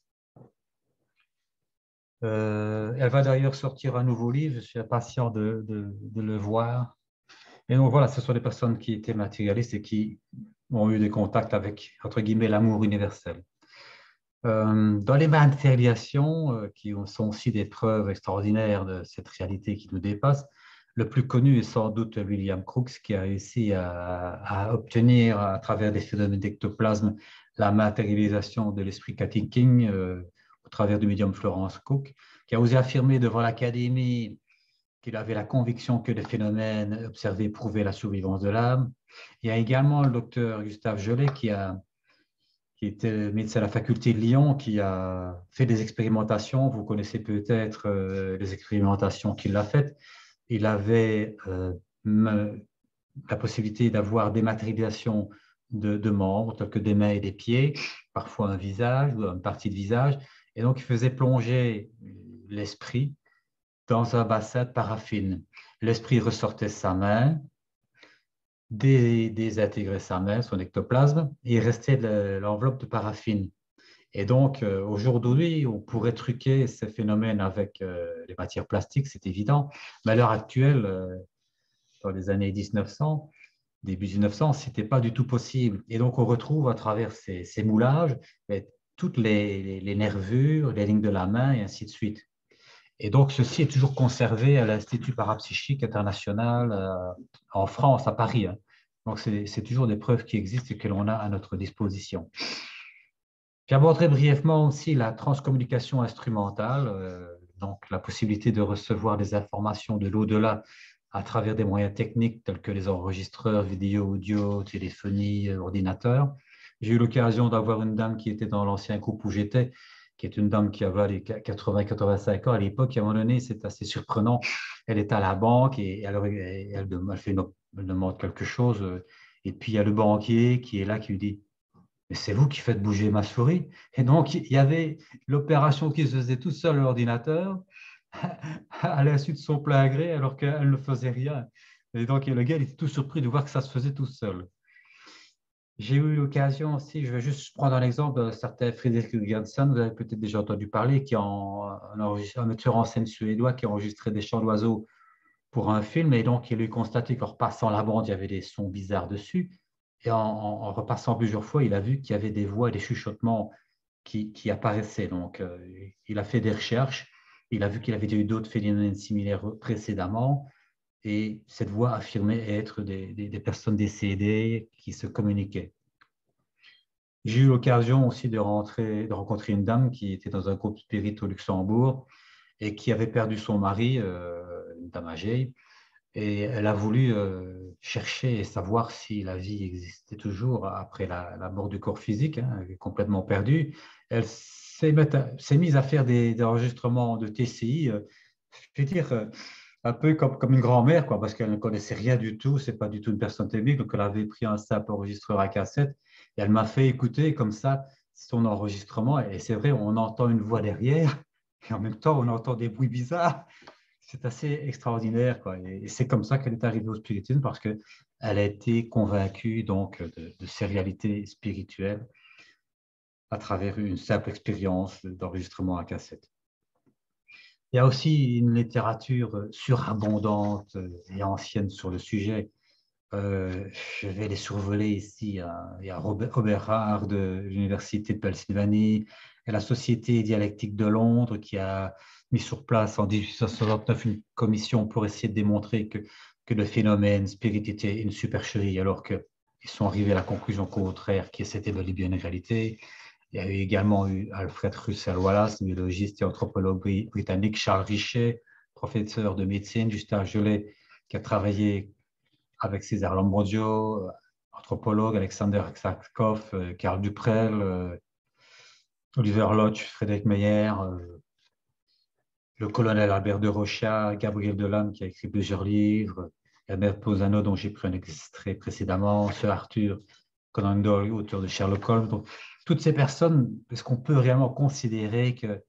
Euh, elle va d'ailleurs sortir un nouveau livre. Je suis impatient de, de- de le voir. Et donc voilà, ce sont des personnes qui étaient matérialistes et qui ont eu des contacts avec, entre guillemets, l'amour universel. Euh, dans les matérialisations, euh, qui sont aussi des preuves extraordinaires de cette réalité qui nous dépasse, le plus connu est sans doute William Crookes, qui a réussi à, à obtenir, à travers des phénomènes d'ectoplasme, la matérialisation de l'esprit Cathy King euh, au travers du médium Florence Cook, qui a osé affirmer devant l'Académie qu'il avait la conviction que les phénomènes observés prouvaient la survivance de l'âme. Il y a également le docteur Gustave Jolet, qui a qui était médecin à la faculté de Lyon, qui a fait des expérimentations. Vous connaissez peut-être euh, les expérimentations qu'il a faites. Il avait euh, la possibilité d'avoir des matérialisations de, de membres, tels que des mains et des pieds, parfois un visage ou une partie de visage. Et donc, il faisait plonger l'esprit dans un bassin de paraffine. L'esprit ressortait sa main, dé- désintégrait sa main, son ectoplasme, et il restait le- l'enveloppe de paraffine. Et donc, euh, au jour d'aujourd'hui, on pourrait truquer ces phénomènes avec euh, les matières plastiques, c'est évident. Mais à l'heure actuelle, euh, dans les années mille neuf cents, début mille neuf cents, ce n'était pas du tout possible. Et donc, on retrouve à travers ces, ces moulages eh, toutes les, les- les nervures, les lignes de la main, et ainsi de suite. Et donc, ceci est toujours conservé à l'Institut parapsychique international euh, en France, à Paris, hein. Donc, c'est c'est toujours des preuves qui existent et que l'on a à notre disposition. J'aborderai brièvement aussi la transcommunication instrumentale, euh, donc la possibilité de recevoir des informations de l'au-delà à travers des moyens techniques tels que les enregistreurs vidéo, audio, téléphonie, euh, ordinateur. J'ai eu l'occasion d'avoir une dame qui était dans l'ancien groupe où j'étais, qui est une dame qui avait les quatre-vingts quatre-vingt-cinq ans à l'époque. À un moment donné, c'est assez surprenant. Elle est à la banque et elle, elle, elle fait une, elle demande quelque chose. euh, Et puis il y a le banquier qui est là qui lui dit: mais c'est vous qui faites bouger ma souris. Et donc, il y avait l'opération qui se faisait tout seul à l'ordinateur, à l'insu de son plein gré, alors qu'elle ne faisait rien. Et donc, le gars, il était tout surpris de voir que ça se faisait tout seul. J'ai eu l'occasion aussi, je vais juste prendre un exemple d'un certain Fredrik Gerdsson, vous avez peut-être déjà entendu parler, qui est en, un, un metteur en scène suédois qui a enregistré des chants d'oiseaux pour un film. Et donc, il a eu constaté qu'en repassant la bande, il y avait des sons bizarres dessus. Et en, en, en repassant plusieurs fois, il a vu qu'il y avait des voix et des chuchotements qui, qui apparaissaient. Donc, euh, il a fait des recherches. Il a vu qu'il avait déjà eu d'autres phénomènes similaires précédemment. Et cette voix affirmait être des, des, des personnes décédées qui se communiquaient. J'ai eu l'occasion aussi de, rentrer, de rencontrer une dame qui était dans un groupe spirit au Luxembourg et qui avait perdu son mari, euh, une dame âgée. Et elle a voulu euh, chercher et savoir si la vie existait toujours après la, la mort du corps physique, hein, elle est complètement perdue. Elle s'est mise à faire des, des enregistrements de T C I, euh, je veux dire, euh, un peu comme, comme une grand-mère, quoi, parce qu'elle ne connaissait rien du tout, c'est pas du tout une personne technique, donc elle avait pris un simple enregistreur à cassette et elle m'a fait écouter comme ça son enregistrement. Et c'est vrai, on entend une voix derrière et en même temps, on entend des bruits bizarres. C'est assez extraordinaire, quoi. Et c'est comme ça qu'elle est arrivée au spiritisme, parce qu'elle a été convaincue donc, de, de ses réalités spirituelles à travers une simple expérience d'enregistrement à cassette. Il y a aussi une littérature surabondante et ancienne sur le sujet. Euh, je vais les survoler ici. Il y a Robert, Robert Hart de l'Université de Pennsylvanie et la Société dialectique de Londres qui a mis sur place en dix-huit cent soixante-neuf une commission pour essayer de démontrer que, que le phénomène spirit était une supercherie, alors qu'ils sont arrivés à la conclusion qu'au contraire, que c'était bel et bien une réalité. Il y a eu également eu Alfred Russel Wallace, biologiste et anthropologue britannique, Charles Richet, professeur de médecine, Justin Gelet, qui a travaillé avec César Lambrodio, anthropologue, Alexander Aksakov, Karl Duprel, Oliver Lodge, Frédéric Meyer, le colonel Albert de Rocha, Gabriel Delanne qui a écrit plusieurs livres, Herbert Posano dont j'ai pris un extrait précédemment, Sir Arthur Conan Doyle, auteur de Sherlock Holmes. Donc, toutes ces personnes, est-ce qu'on peut réellement considérer qu'elles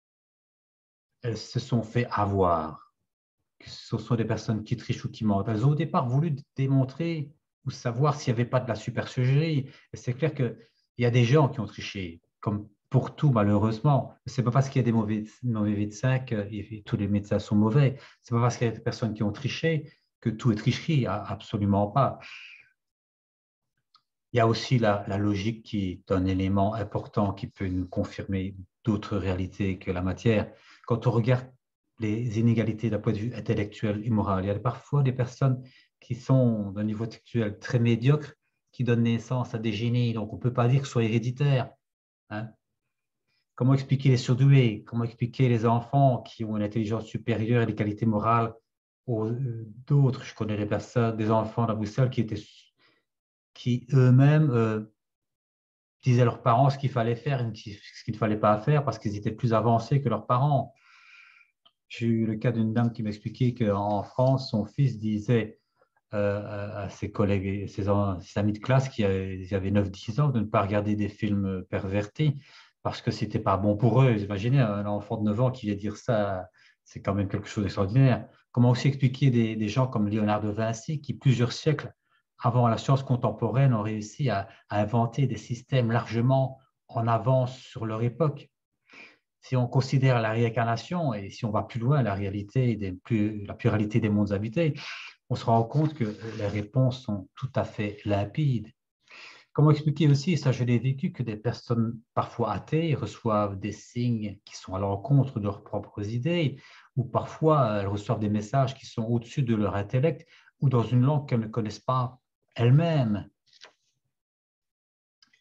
se sont fait avoir, que ce sont des personnes qui trichent ou qui mentent? Elles ont au départ voulu démontrer ou savoir s'il n'y avait pas de la supercherie. Et c'est clair qu'il y a des gens qui ont triché, comme pour tout, malheureusement. Ce n'est pas parce qu'il y a des mauvais, mauvais médecins que et tous les médecins sont mauvais. Ce n'est pas parce qu'il y a des personnes qui ont triché que tout est tricherie. Absolument pas. Il y a aussi la, la logique qui est un élément important qui peut nous confirmer d'autres réalités que la matière. Quand on regarde les inégalités d'un point de vue intellectuel et moral, il y a parfois des personnes qui sont d'un niveau intellectuel très médiocre, qui donnent naissance à des génies. Donc, on ne peut pas dire que ce soit héréditaire. Hein. Comment expliquer les surdoués? Comment expliquer les enfants qui ont une intelligence supérieure et des qualités morales aux d'autres? Je connais des personnes, des enfants à Bruxelles qui étaient qui eux-mêmes euh, disaient à leurs parents ce qu'il fallait faire et ce qu'il ne fallait pas faire parce qu'ils étaient plus avancés que leurs parents. J'ai eu le cas d'une dame qui m'expliquait qu'en France, son fils disait euh, à ses collègues et ses, ses amis de classe qui avaient, avaient neuf dix ans de ne pas regarder des films pervertis parce que ce n'était pas bon pour eux. Imaginez un enfant de neuf ans qui vient dire ça, c'est quand même quelque chose d'extraordinaire. Comment aussi expliquer des, des gens comme Léonard de Vinci qui, plusieurs siècles avant la science contemporaine, ont réussi à, à inventer des systèmes largement en avance sur leur époque? Si on considère la réincarnation et si on va plus loin, la réalité des, plus, la pluralité des mondes habités, on se rend compte que les réponses sont tout à fait limpides. Comment expliquer aussi, ça je l'ai vécu, que des personnes parfois athées reçoivent des signes qui sont à l'encontre de leurs propres idées, ou parfois elles reçoivent des messages qui sont au-dessus de leur intellect, ou dans une langue qu'elles ne connaissent pas elles-mêmes.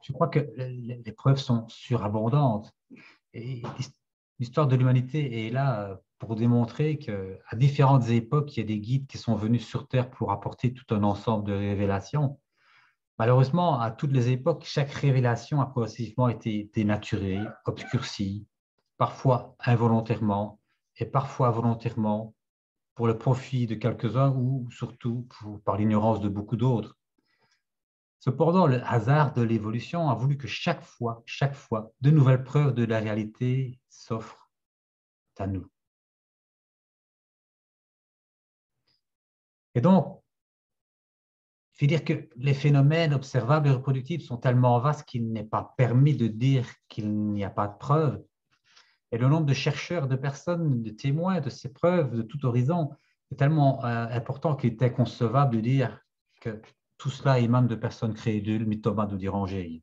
Je crois que les, les preuves sont surabondantes. Et l'histoire de l'humanité est là pour démontrer qu'à différentes époques, il y a des guides qui sont venus sur Terre pour apporter tout un ensemble de révélations. Malheureusement, à toutes les époques, chaque révélation a progressivement été dénaturée, obscurcie, parfois involontairement et parfois volontairement pour le profit de quelques-uns ou surtout pour, par l'ignorance de beaucoup d'autres. Cependant, le hasard de l'évolution a voulu que chaque fois, chaque fois, de nouvelles preuves de la réalité s'offrent à nous. Et donc, il faut dire que les phénomènes observables et reproductibles sont tellement vastes qu'il n'est pas permis de dire qu'il n'y a pas de preuves. Et le nombre de chercheurs, de personnes, de témoins de ces preuves de tout horizon est tellement euh, important qu'il est inconcevable de dire que tout cela émane de personnes crédules, mythomanes ou dérangées.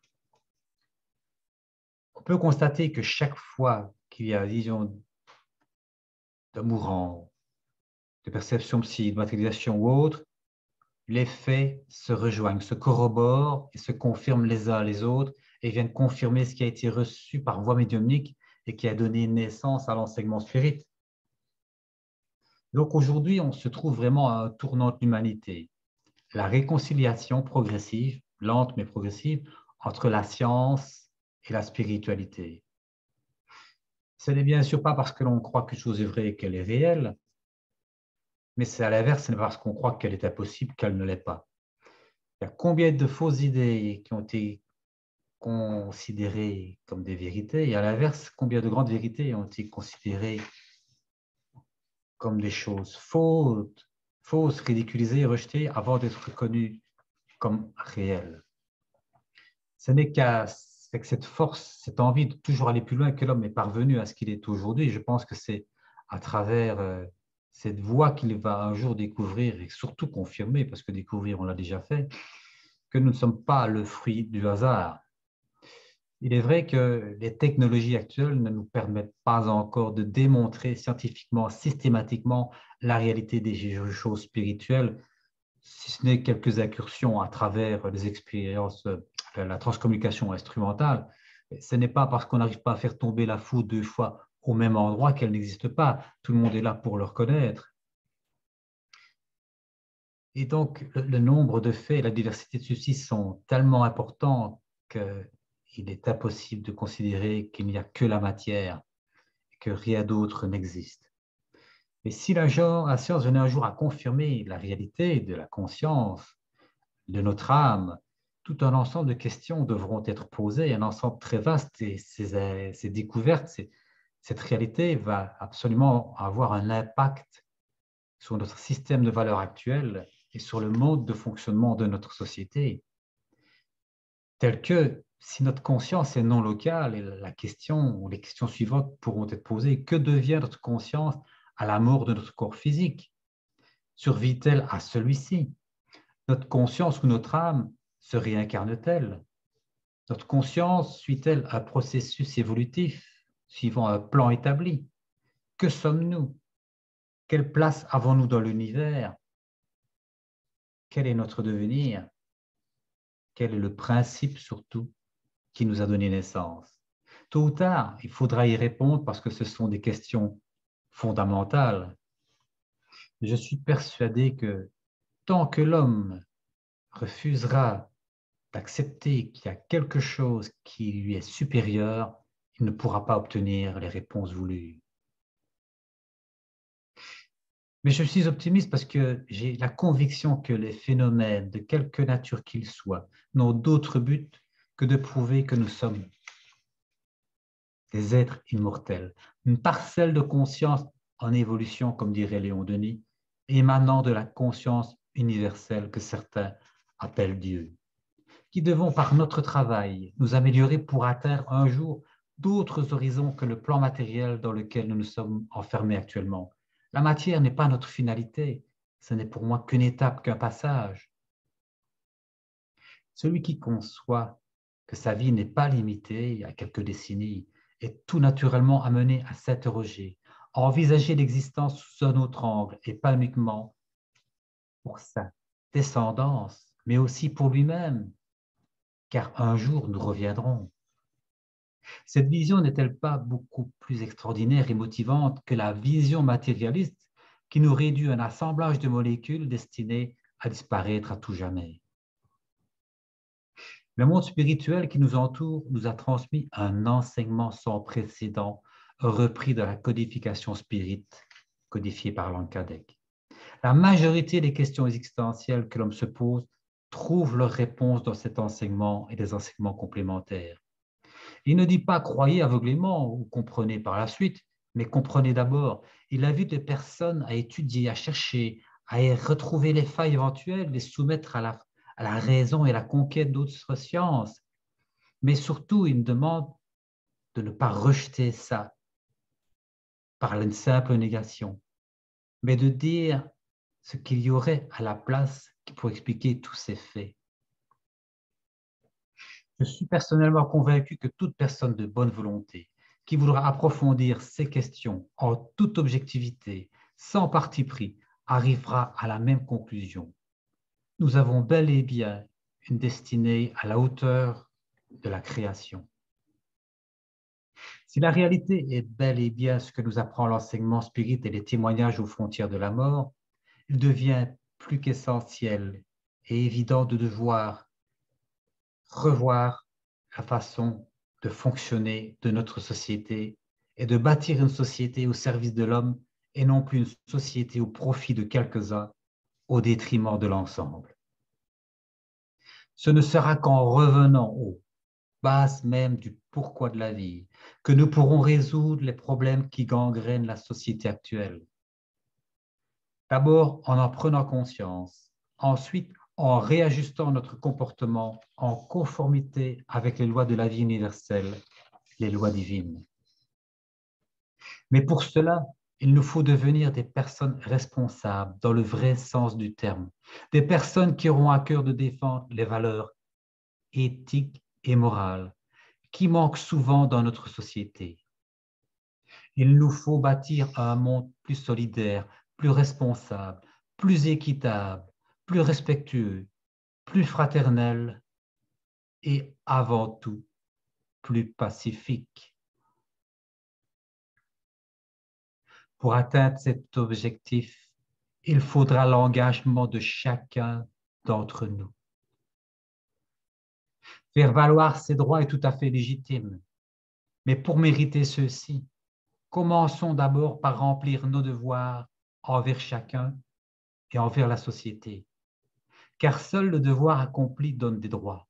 On peut constater que chaque fois qu'il y a une vision de mourant, de perception psy, de matérialisation ou autre, les faits se rejoignent, se corroborent et se confirment les uns les autres et viennent confirmer ce qui a été reçu par voie médiumnique et qui a donné naissance à l'enseignement spirit. Donc aujourd'hui, on se trouve vraiment à un tournant de l'humanité. La réconciliation progressive, lente mais progressive, entre la science et la spiritualité. Ce n'est bien sûr pas parce que l'on croit qu'une chose est vraie qu'elle est réelle, mais c'est à l'inverse, c'est parce qu'on croit qu'elle est impossible qu'elle ne l'est pas. Il y a combien de fausses idées qui ont été considérées comme des vérités, et à l'inverse, combien de grandes vérités ont été considérées comme des choses fausses, fausses, ridiculisées, rejetées, avant d'être reconnues comme réelles. Ce n'est qu'à cette force, cette envie de toujours aller plus loin que l'homme est parvenu à ce qu'il est aujourd'hui. Je pense que c'est à travers euh, cette voie qu'il va un jour découvrir et surtout confirmer, parce que découvrir, on l'a déjà fait, que nous ne sommes pas le fruit du hasard. Il est vrai que les technologies actuelles ne nous permettent pas encore de démontrer scientifiquement, systématiquement, la réalité des choses spirituelles, si ce n'est quelques incursions à travers les expériences, la transcommunication instrumentale. Ce n'est pas parce qu'on n'arrive pas à faire tomber la foudre deux fois au même endroit qu'elle n'existe pas. Tout le monde est là pour le reconnaître. Et donc, le, le nombre de faits et la diversité de ceux-ci sont tellement importants qu'il est impossible de considérer qu'il n'y a que la matière et que rien d'autre n'existe. Et si la, genre, la science venait un jour à confirmer la réalité de la conscience, de notre âme, tout un ensemble de questions devront être posées, un ensemble très vaste, et ces, ces découvertes, ces, cette réalité va absolument avoir un impact sur notre système de valeurs actuel et sur le mode de fonctionnement de notre société, tel que si notre conscience est non locale, et la question ou les questions suivantes pourront être posées, que devient notre conscience à la mort de notre corps physique? Survit-elle à celui-ci? Notre conscience ou notre âme se réincarne-t-elle? Notre conscience suit-elle un processus évolutif suivant un plan établi? Que sommes-nous? Quelle place avons-nous dans l'univers? Quel est notre devenir? Quel est le principe surtout qui nous a donné naissance? Tôt ou tard, il faudra y répondre parce que ce sont des questions fondamentales. Je suis persuadé que tant que l'homme refusera d'accepter qu'il y a quelque chose qui lui est supérieur, il ne pourra pas obtenir les réponses voulues. Mais je suis optimiste parce que j'ai la conviction que les phénomènes, de quelque nature qu'ils soient, n'ont d'autre but que de prouver que nous sommes des êtres immortels, une parcelle de conscience en évolution, comme dirait Léon Denis, émanant de la conscience universelle que certains appellent Dieu, qui devons par notre travail nous améliorer pour atteindre un jour d'autres horizons que le plan matériel dans lequel nous nous sommes enfermés actuellement. La matière n'est pas notre finalité, ce n'est pour moi qu'une étape, qu'un passage. Celui qui conçoit que sa vie n'est pas limitée à quelques décennies est tout naturellement amené à s'interroger, à envisager l'existence sous un autre angle et pas uniquement pour sa descendance, mais aussi pour lui-même. car un jour nous reviendrons. Cette vision n'est-elle pas beaucoup plus extraordinaire et motivante que la vision matérialiste qui nous réduit à un assemblage de molécules destinées à disparaître à tout jamais? Le monde spirituel qui nous entoure nous a transmis un enseignement sans précédent, repris de la codification spirit, codifiée par Allan Kardec. La majorité des questions existentielles que l'homme se pose trouvent leur réponse dans cet enseignement et des enseignements complémentaires. Il ne dit pas croyez aveuglément ou comprenez par la suite, mais comprenez d'abord. Il invite les personnes à étudier, à chercher, à retrouver les failles éventuelles, les soumettre à la, à la raison et la conquête d'autres sciences. Mais surtout, il demande de ne pas rejeter ça par une simple négation, mais de dire ce qu'il y aurait à la place pour expliquer tous ces faits. Je suis personnellement convaincu que toute personne de bonne volonté qui voudra approfondir ces questions en toute objectivité, sans parti pris, arrivera à la même conclusion. Nous avons bel et bien une destinée à la hauteur de la création. Si la réalité est bel et bien ce que nous apprend l'enseignement spirit et les témoignages aux frontières de la mort, il devient plus qu'essentiel et évident de devoir revoir la façon de fonctionner de notre société et de bâtir une société au service de l'homme et non plus une société au profit de quelques-uns au détriment de l'ensemble. Ce ne sera qu'en revenant aux bases même du pourquoi de la vie que nous pourrons résoudre les problèmes qui gangrènent la société actuelle. D'abord en en prenant conscience, ensuite en réajustant notre comportement en conformité avec les lois de la vie universelle, les lois divines. Mais pour cela, il nous faut devenir des personnes responsables dans le vrai sens du terme, des personnes qui auront à cœur de défendre les valeurs éthiques et morales qui manquent souvent dans notre société. Il nous faut bâtir un monde plus solidaire, plus responsable, plus équitable, plus respectueux, plus fraternel et avant tout, plus pacifique. Pour atteindre cet objectif, il faudra l'engagement de chacun d'entre nous. Faire valoir ses droits est tout à fait légitime, mais pour mériter ceux-ci, commençons d'abord par remplir nos devoirs envers chacun et envers la société, car seul le devoir accompli donne des droits.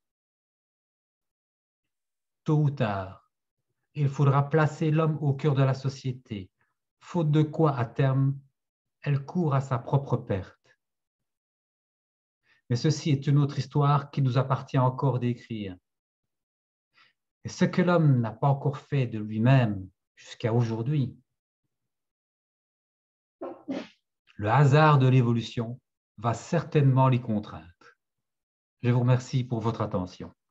Tôt ou tard, il faudra placer l'homme au cœur de la société, faute de quoi, à terme, elle court à sa propre perte. Mais ceci est une autre histoire qui nous appartient encore d'écrire. Et ce que l'homme n'a pas encore fait de lui-même jusqu'à aujourd'hui, le hasard de l'évolution va certainement l'y contraindre. Je vous remercie pour votre attention.